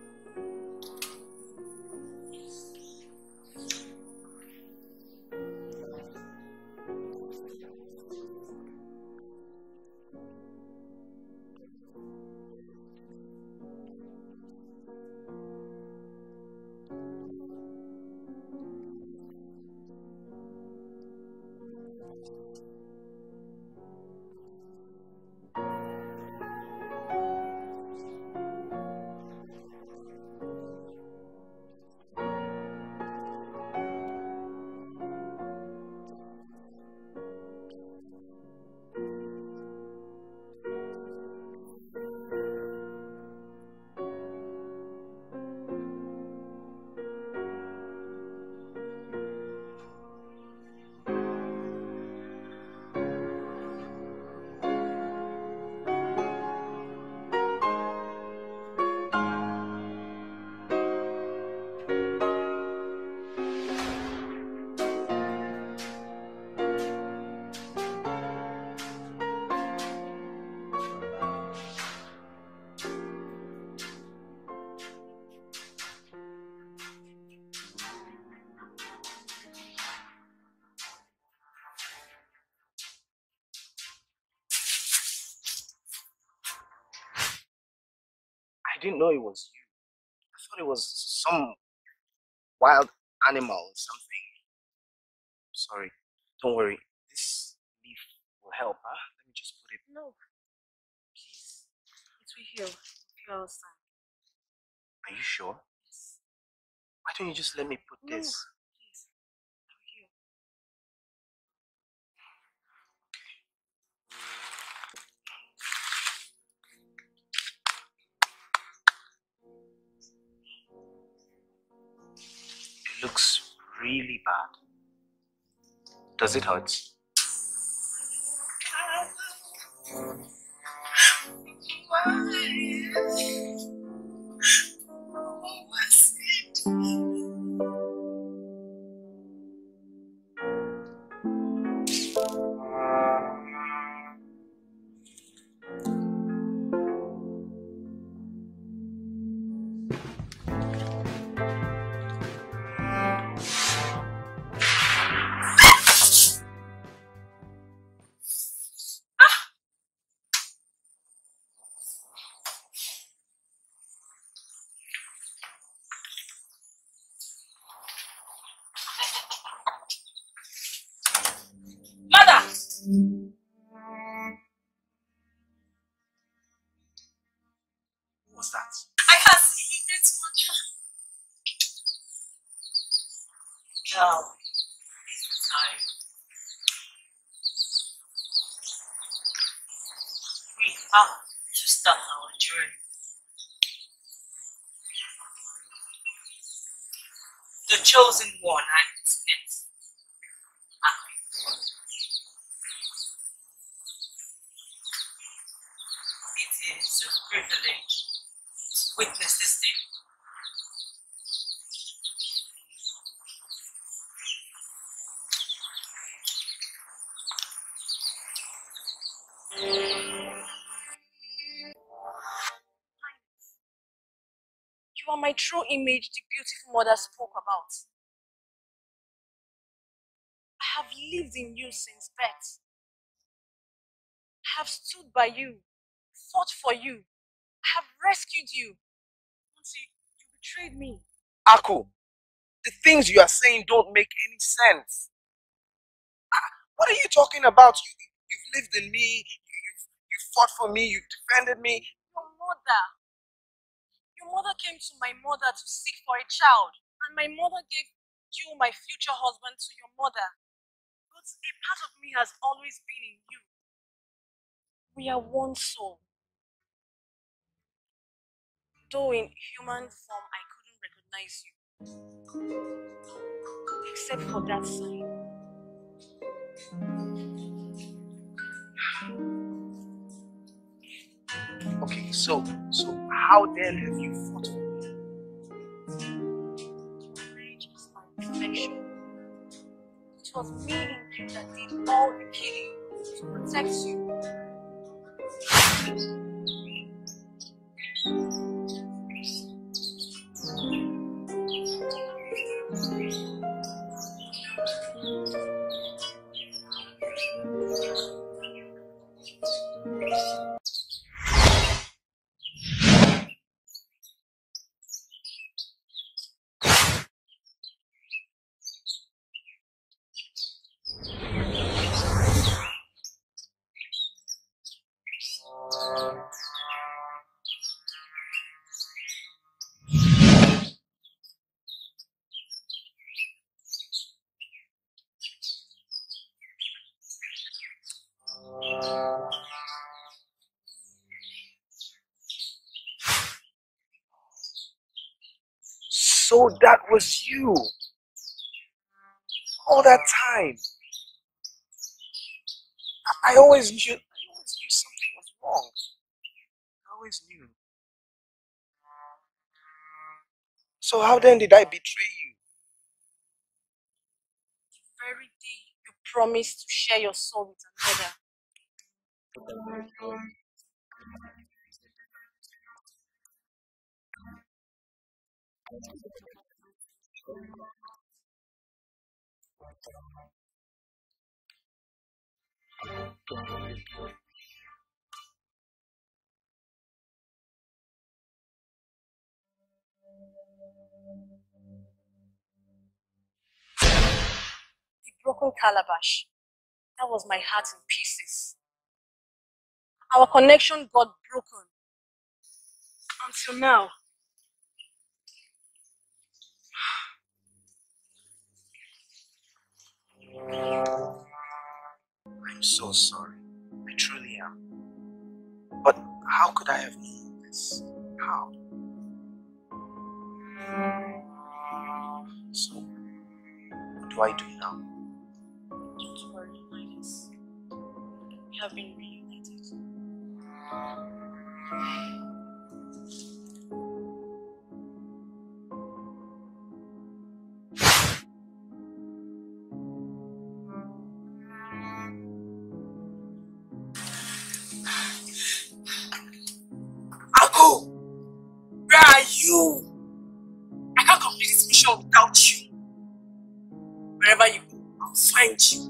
I didn't know it was you. I thought it was some wild animal or something. Sorry. Don't worry. This leaf will help, huh? Let me just put it. No. Please. It will here. Here outside. Are you sure? Yes. Why don't you just let me put No, this? please. I'm here. It looks really bad. Does it hurt? Mother! What's that? I can see you get mother. Now is the time. We have to start our journey. The chosen one and his pets have been born. It is a privilege to witness this day. You are my true image the beautiful mother spoke about. I have lived in you since birth. I have stood by you, fought for you. I have rescued you. Until you betrayed me. Aku, the things you are saying don't make any sense. What are you talking about? You've lived in me, you fought for me, you've defended me. Your mother came to my mother to seek for a child, and my mother gave you, my future husband, to your mother. But a part of me has always been in you. We are one soul. Though in human form I couldn't recognize you, except for that sign. Okay, so how then have you fought for me? Marriage is my reflection. It was me in you that did all the killing to protect you. So that was you. All that time. I always knew something was wrong. I always knew. So how then did I betray you? The very day you promised to share your soul with another. The broken calabash. That was my heart in pieces. Our connection got broken. Until now. I'm so sorry. I truly am. But how could I have known this? How? So, what do I do now? Don't worry, Linus. We have been reunited. Uncle! Where are you? I can't complete this mission without you. Wherever you go, I'll find you.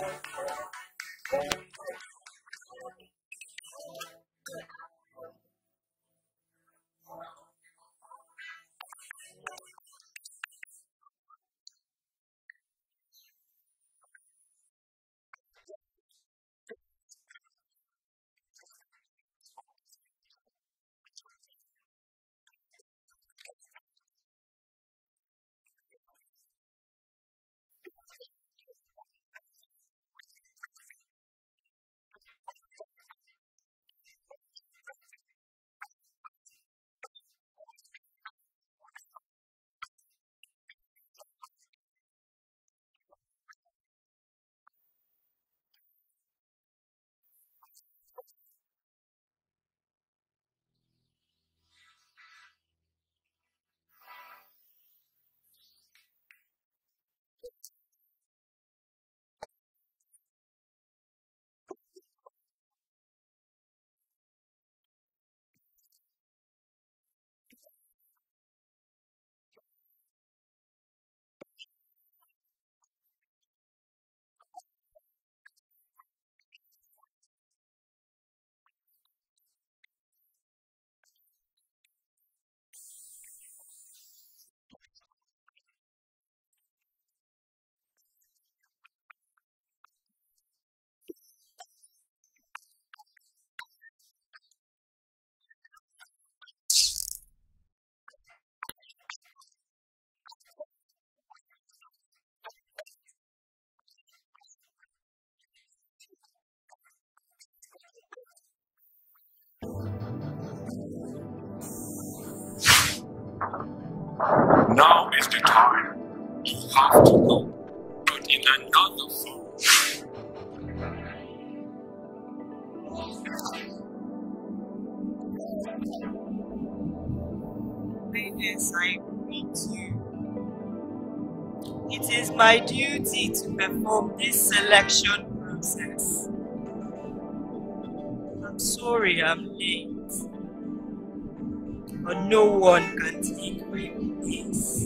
Now is the time. You have to go, but in another form. Ladies, I greet you. It is my duty to perform this selection process. I'm sorry I'm late, but no one can take my place.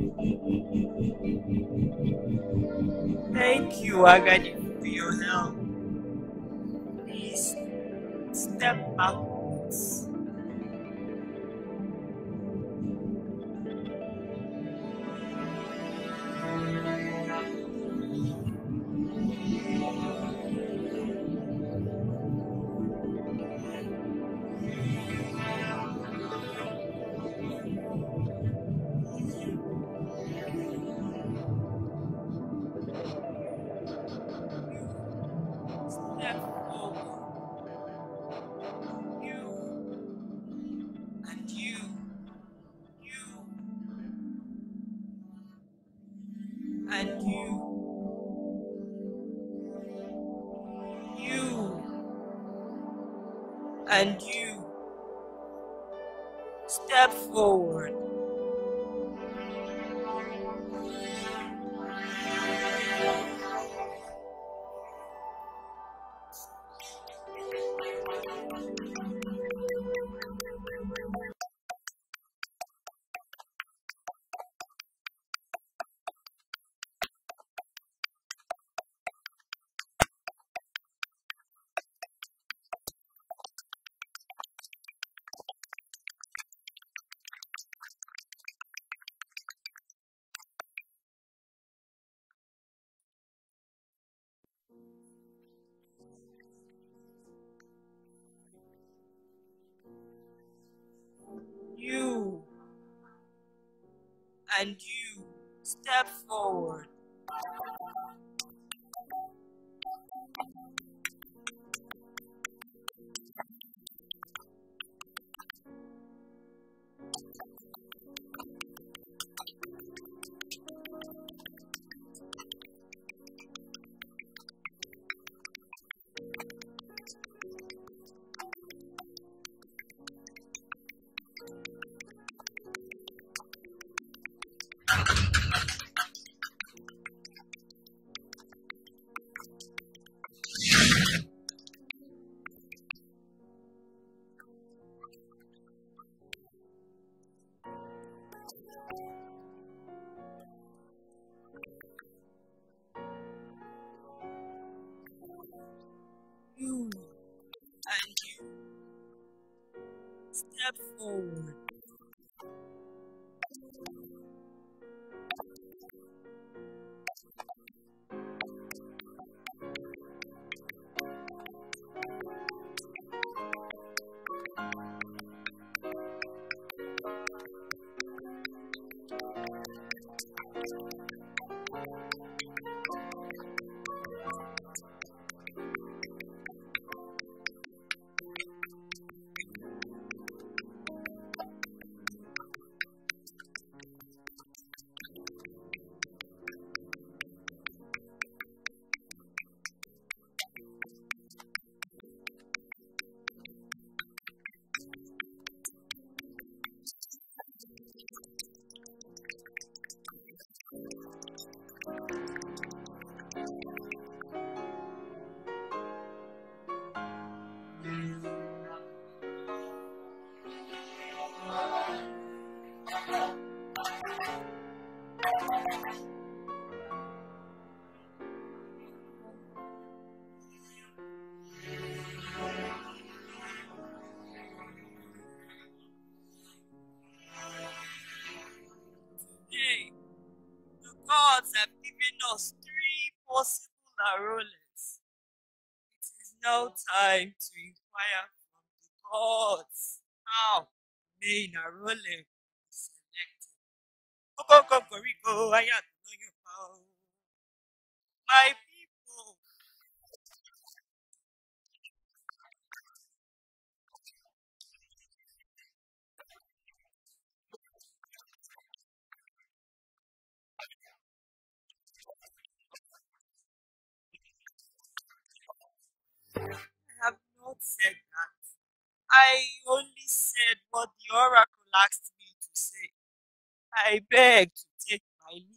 Thank you, Agadi, for your help. Please step backwards. Step forward. You and you, and you and you. Step forward. You and you. Step forward. You and you step forward. Hey, the gods have given us three possible Aroles. It is now time to inquire from the gods how may Arole be selected. Kokoriko, I am my people. I have not said that. I only said what the oracle asked me to say. I beg to take my leave.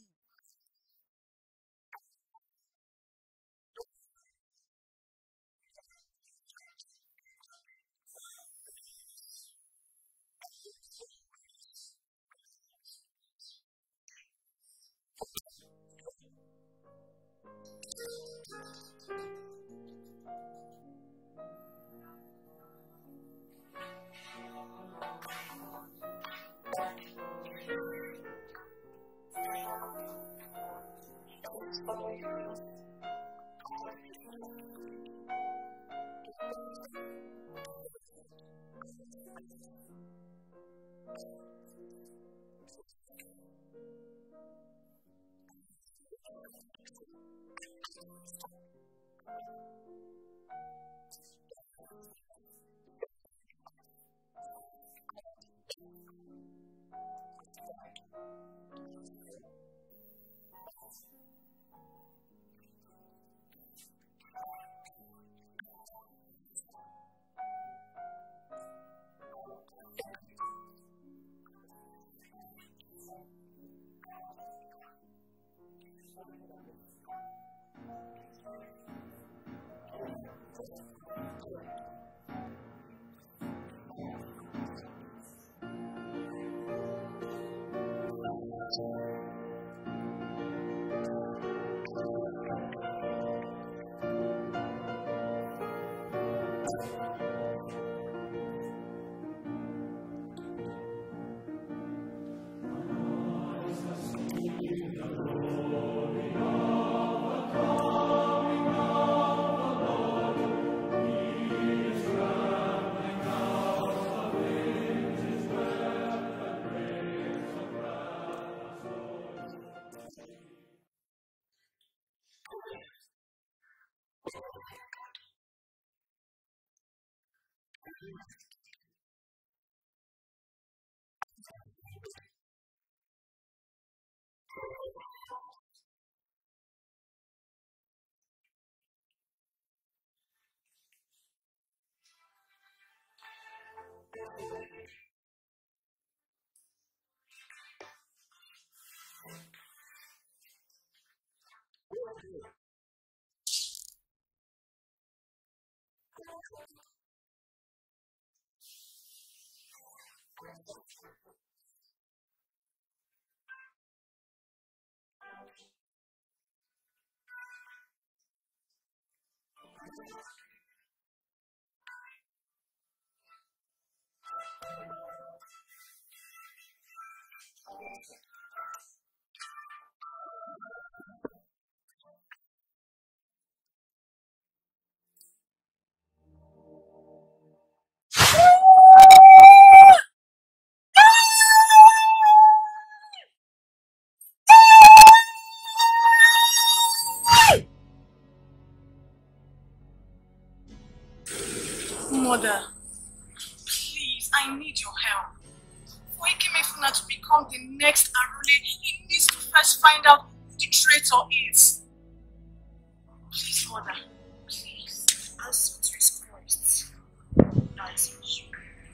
mother. Please, I need your help. For Ikemefuna to become the next Arule, he needs to first find out who the traitor is. Please, mother. Please, answer to his request. That's you.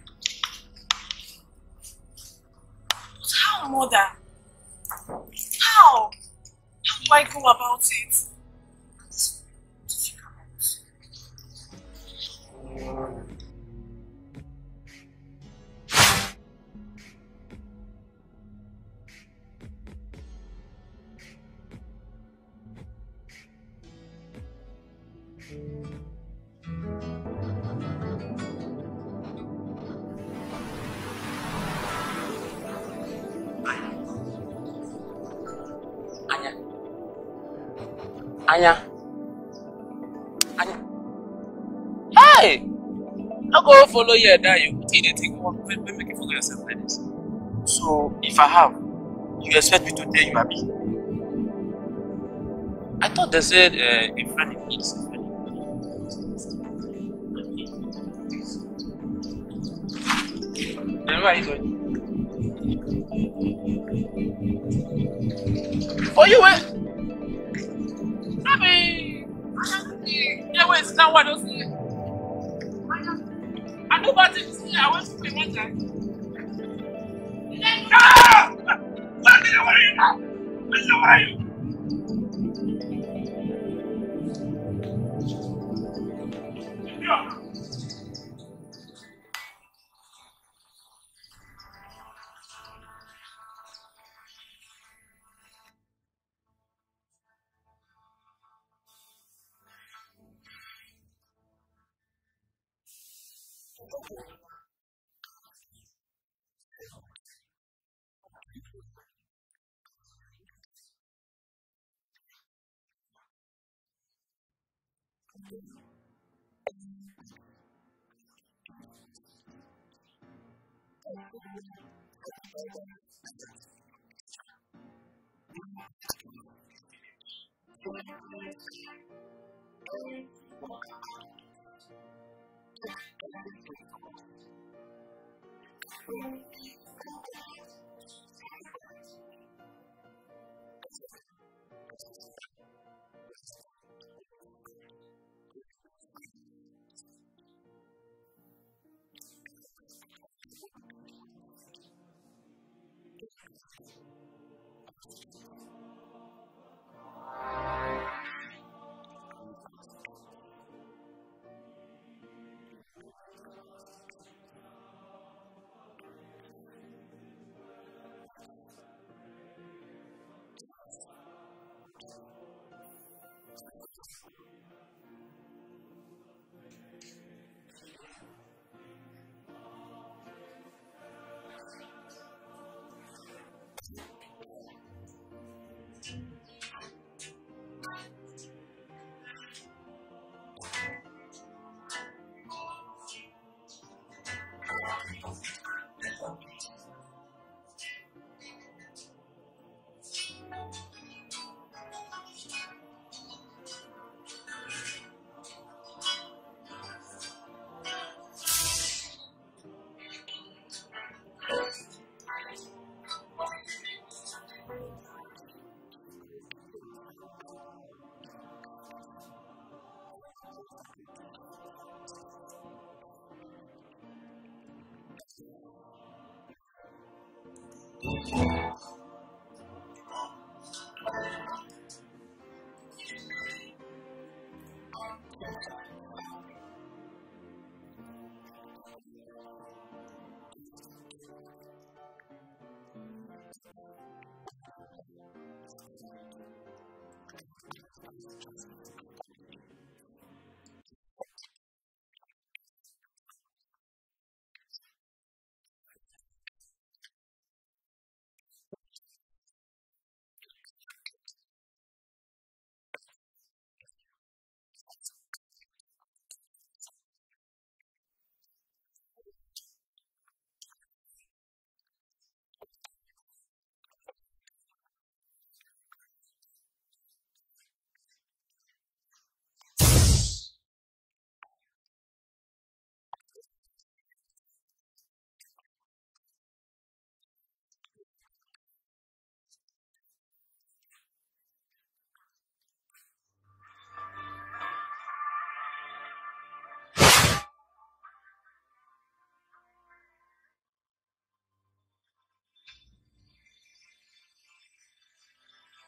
But how, mother? How? How do I go about it? Anya. Hey! I go follow you and you eat the thing. Make you follow yourself like this. So, if I have, you expect me to tell you, Abi? I thought they said a friend in need is a friend in need. Then where are you going? For you, eh? I mean, yeah, wait, now what else? I know about it. I want to pay one time. Ah! What did I worry now? What did I worry?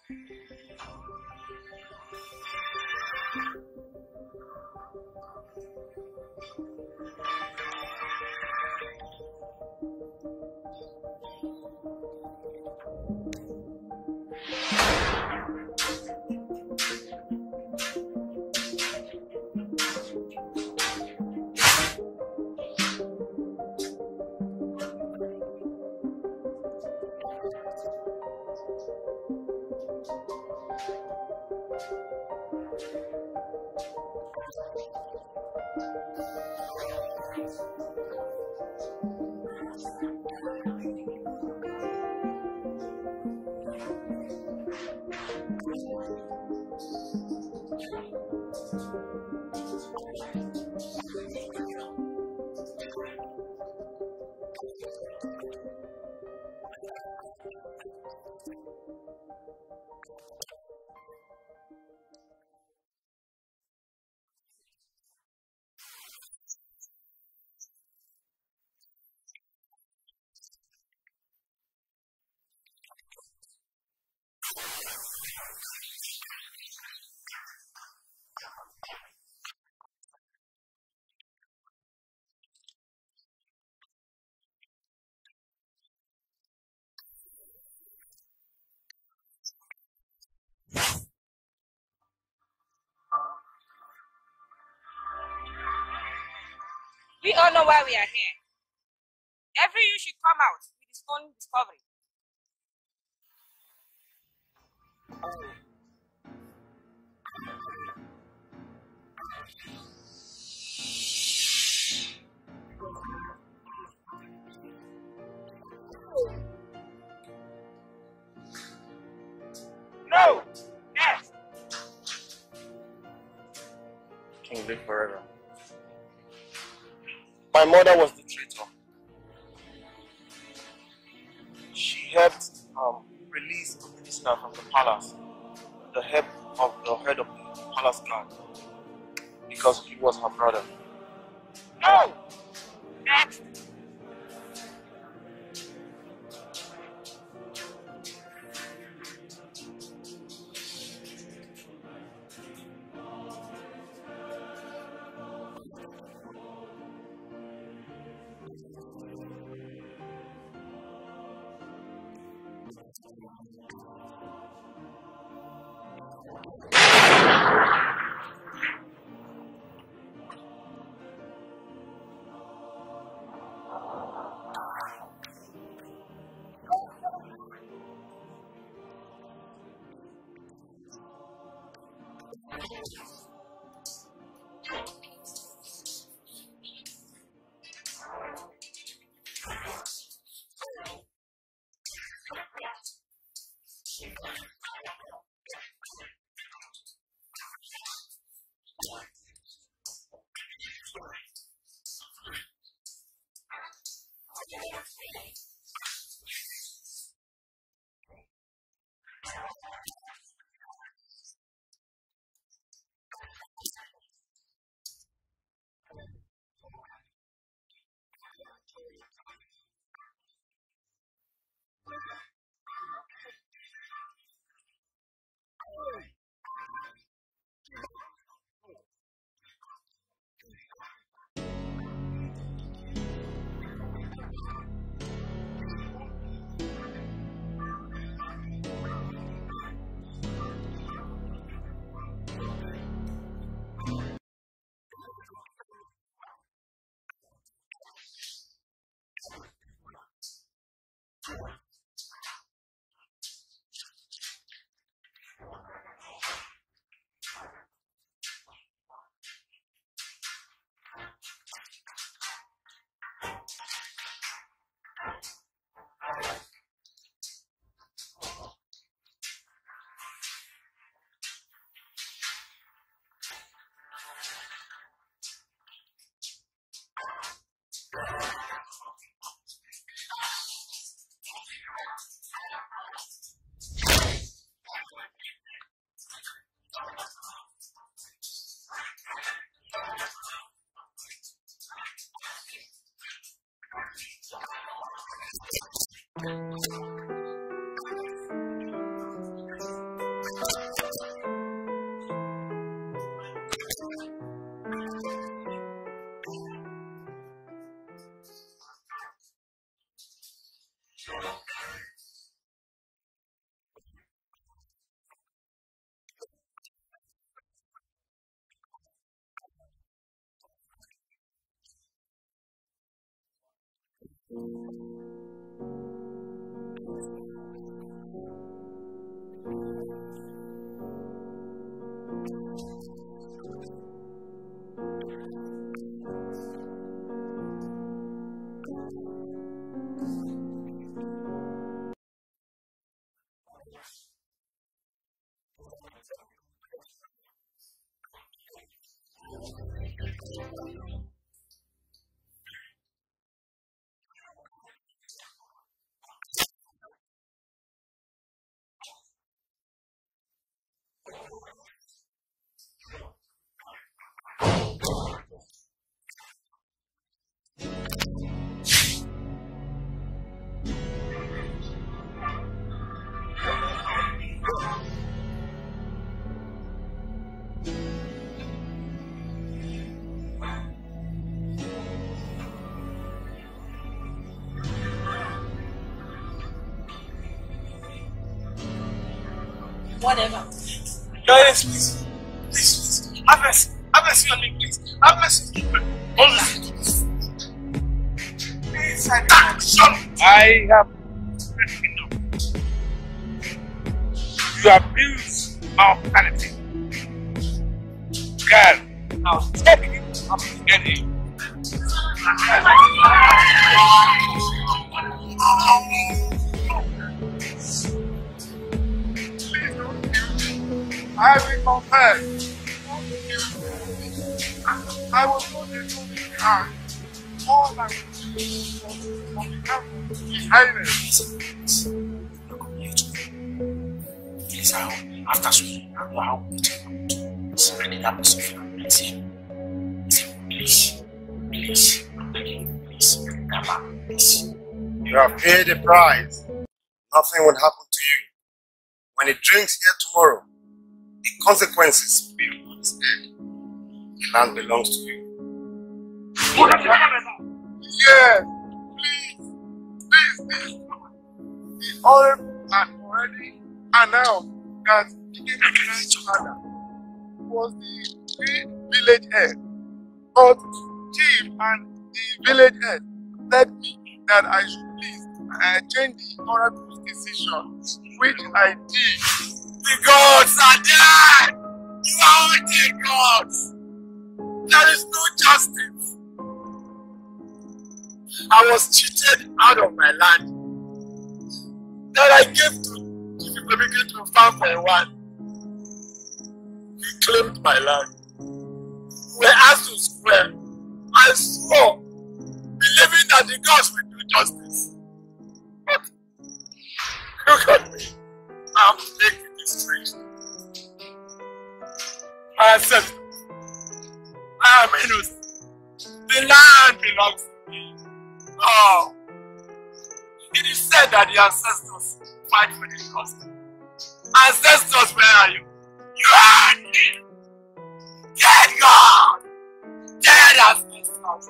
We all know why we are here. Every you should come out with his own discovery. No! Next! King live forever. My mother was the traitor. She helped release a prisoner from the palace, the head of the palace guard, because he was her brother. No! Next! Whatever. Guys, please. Please. Have mercy. Have mercy on me, please. Have mercy. Only. Please, I can't. I have you abuse our quality. Girl, now take it up and get it. I will confess. I was not able to act. All I was doing was His Highness. Please, after speaking, I know how it's really that piece of you. Please, please, I'm begging you, please, come back, please. You have paid the price. Nothing will happen to you. When he drinks here tomorrow, the consequences will be on his head. The land belongs to you. Yes, please. The Honorable had already announced that Iken's father was the village head. But Chief and the village head begged me that I should please change the Oracle's decision, which I did. The gods are dead! You are all dead gods! There is no justice. I was cheated out of my land. Then I gave to begin to farm for a while. He claimed my land. We were asked to swear. I swore, believing that the gods will do justice. But look at me. I'm making this strange. I accept. I am innocent. The land belongs to me. Oh. It is said that the ancestors fight for the cause. Ancestors, where are you? You are dead. Dead God. Dead ancestors.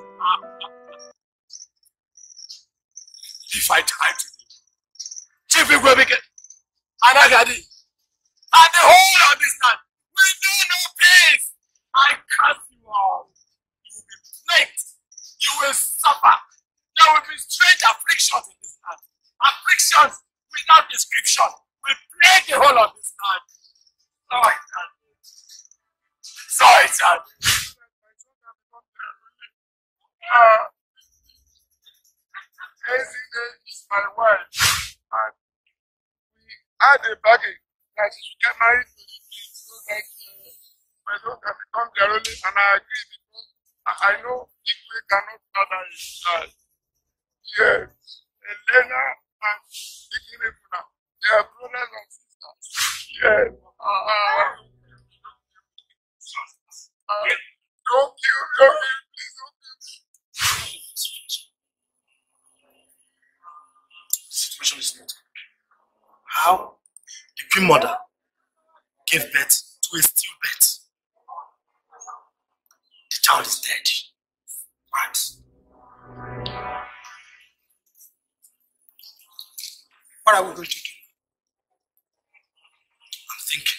If I die today, Chief Igwebike, Anagadi, and the whole of this land will know no peace. I curse you all. You will be plagued. You will suffer. There will be strange afflictions in this land. Afflictions without description will plague the whole of this land. So it's is my wife, and we had a bargain that she should get married to the king so that my son can become their only, and I agree because I know Ikwe cannot father his child. Yes, Elena and Ikinefuna, they are brothers and sisters. Yes. Don't kill me, please don't kill me. The situation is not good. How the Queen Mother gave birth to a stillbirth. The child is dead. Right? What are we going to do? I'm thinking.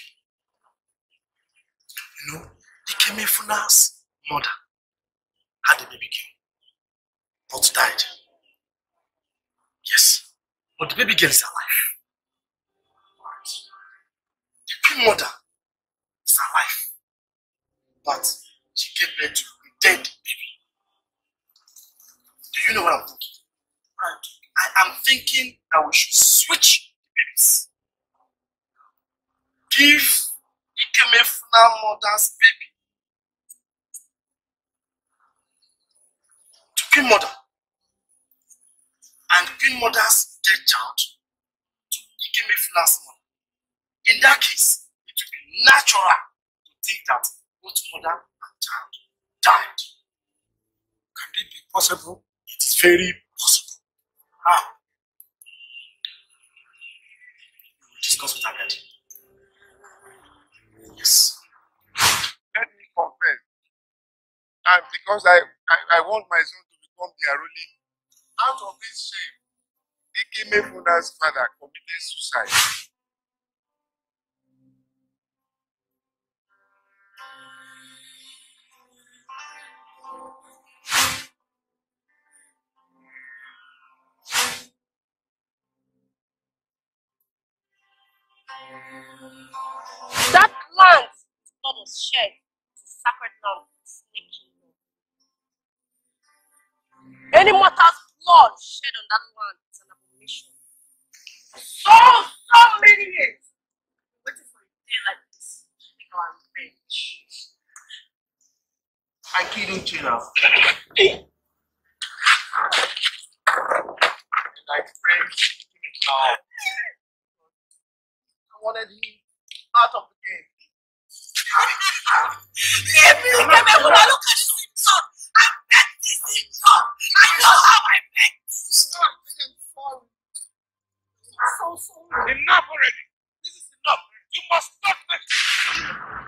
You know, the Kemefuna's mother had a baby girl, but died. Yes, but the baby girl is alive. The queen mother is alive, but she gave birth to a dead baby. Do you know what I'm thinking? I am thinking that we should switch the babies. Give Ikemefuna mother's baby to queen mother, and queen mother's dead child to Ikemefuna's mother. In that case, it would be natural to think that both mother and child died. Can it be possible? It is very possible. How? We will discuss with our daddy. Yes. Let me confess. And because I want my son to become the Aruli, out of this shame, Ikemefuna's father committed suicide. That land blood was shed. It's a sacred land. Snake kingdom. Any mortal's blood shed on that land is an abomination. So many years. Waiting for a day like this. Make our revenge. I killed Uchenna. And I prayed now. I wanted him out of the game. Leave me, Ikemefuna. Look at this son. I met this son. I know how I met this son. I'm so sorry. Enough already. This is enough. You must stop this.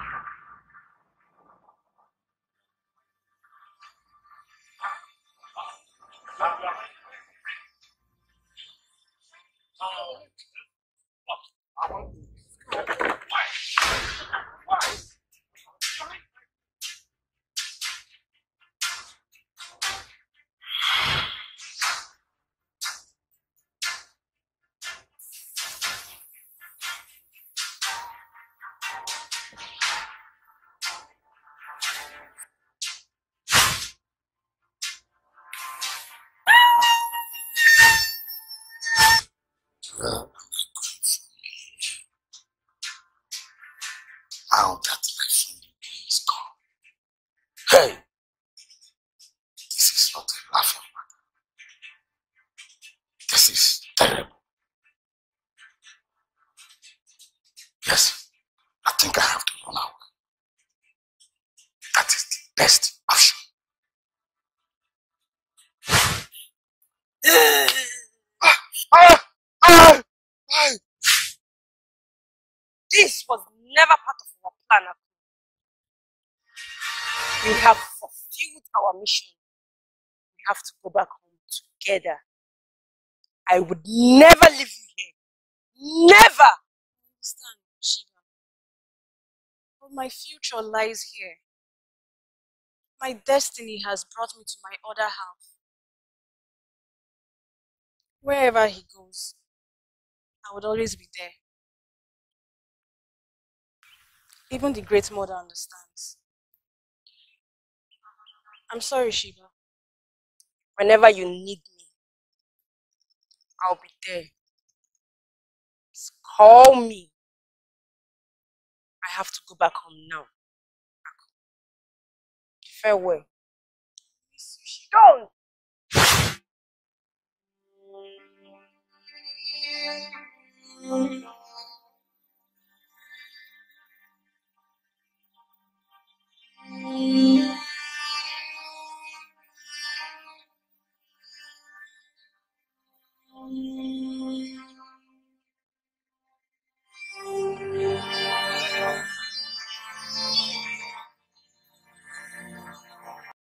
Now that my family is gone. Hey! This is not a laughing matter. This is terrible. Yes, I think I have to run away. That is the best option. This was never part of our plan. We have fulfilled our mission. We have to go back home together. I would never leave you here. Never! I understand, Shiva. But my future lies here. My destiny has brought me to my other half. Wherever he goes, I would always be there. Even the Great Mother understands. I'm sorry, Shiva. Whenever you need me, I'll be there. Just call me. I have to go back home now. Farewell. Don't!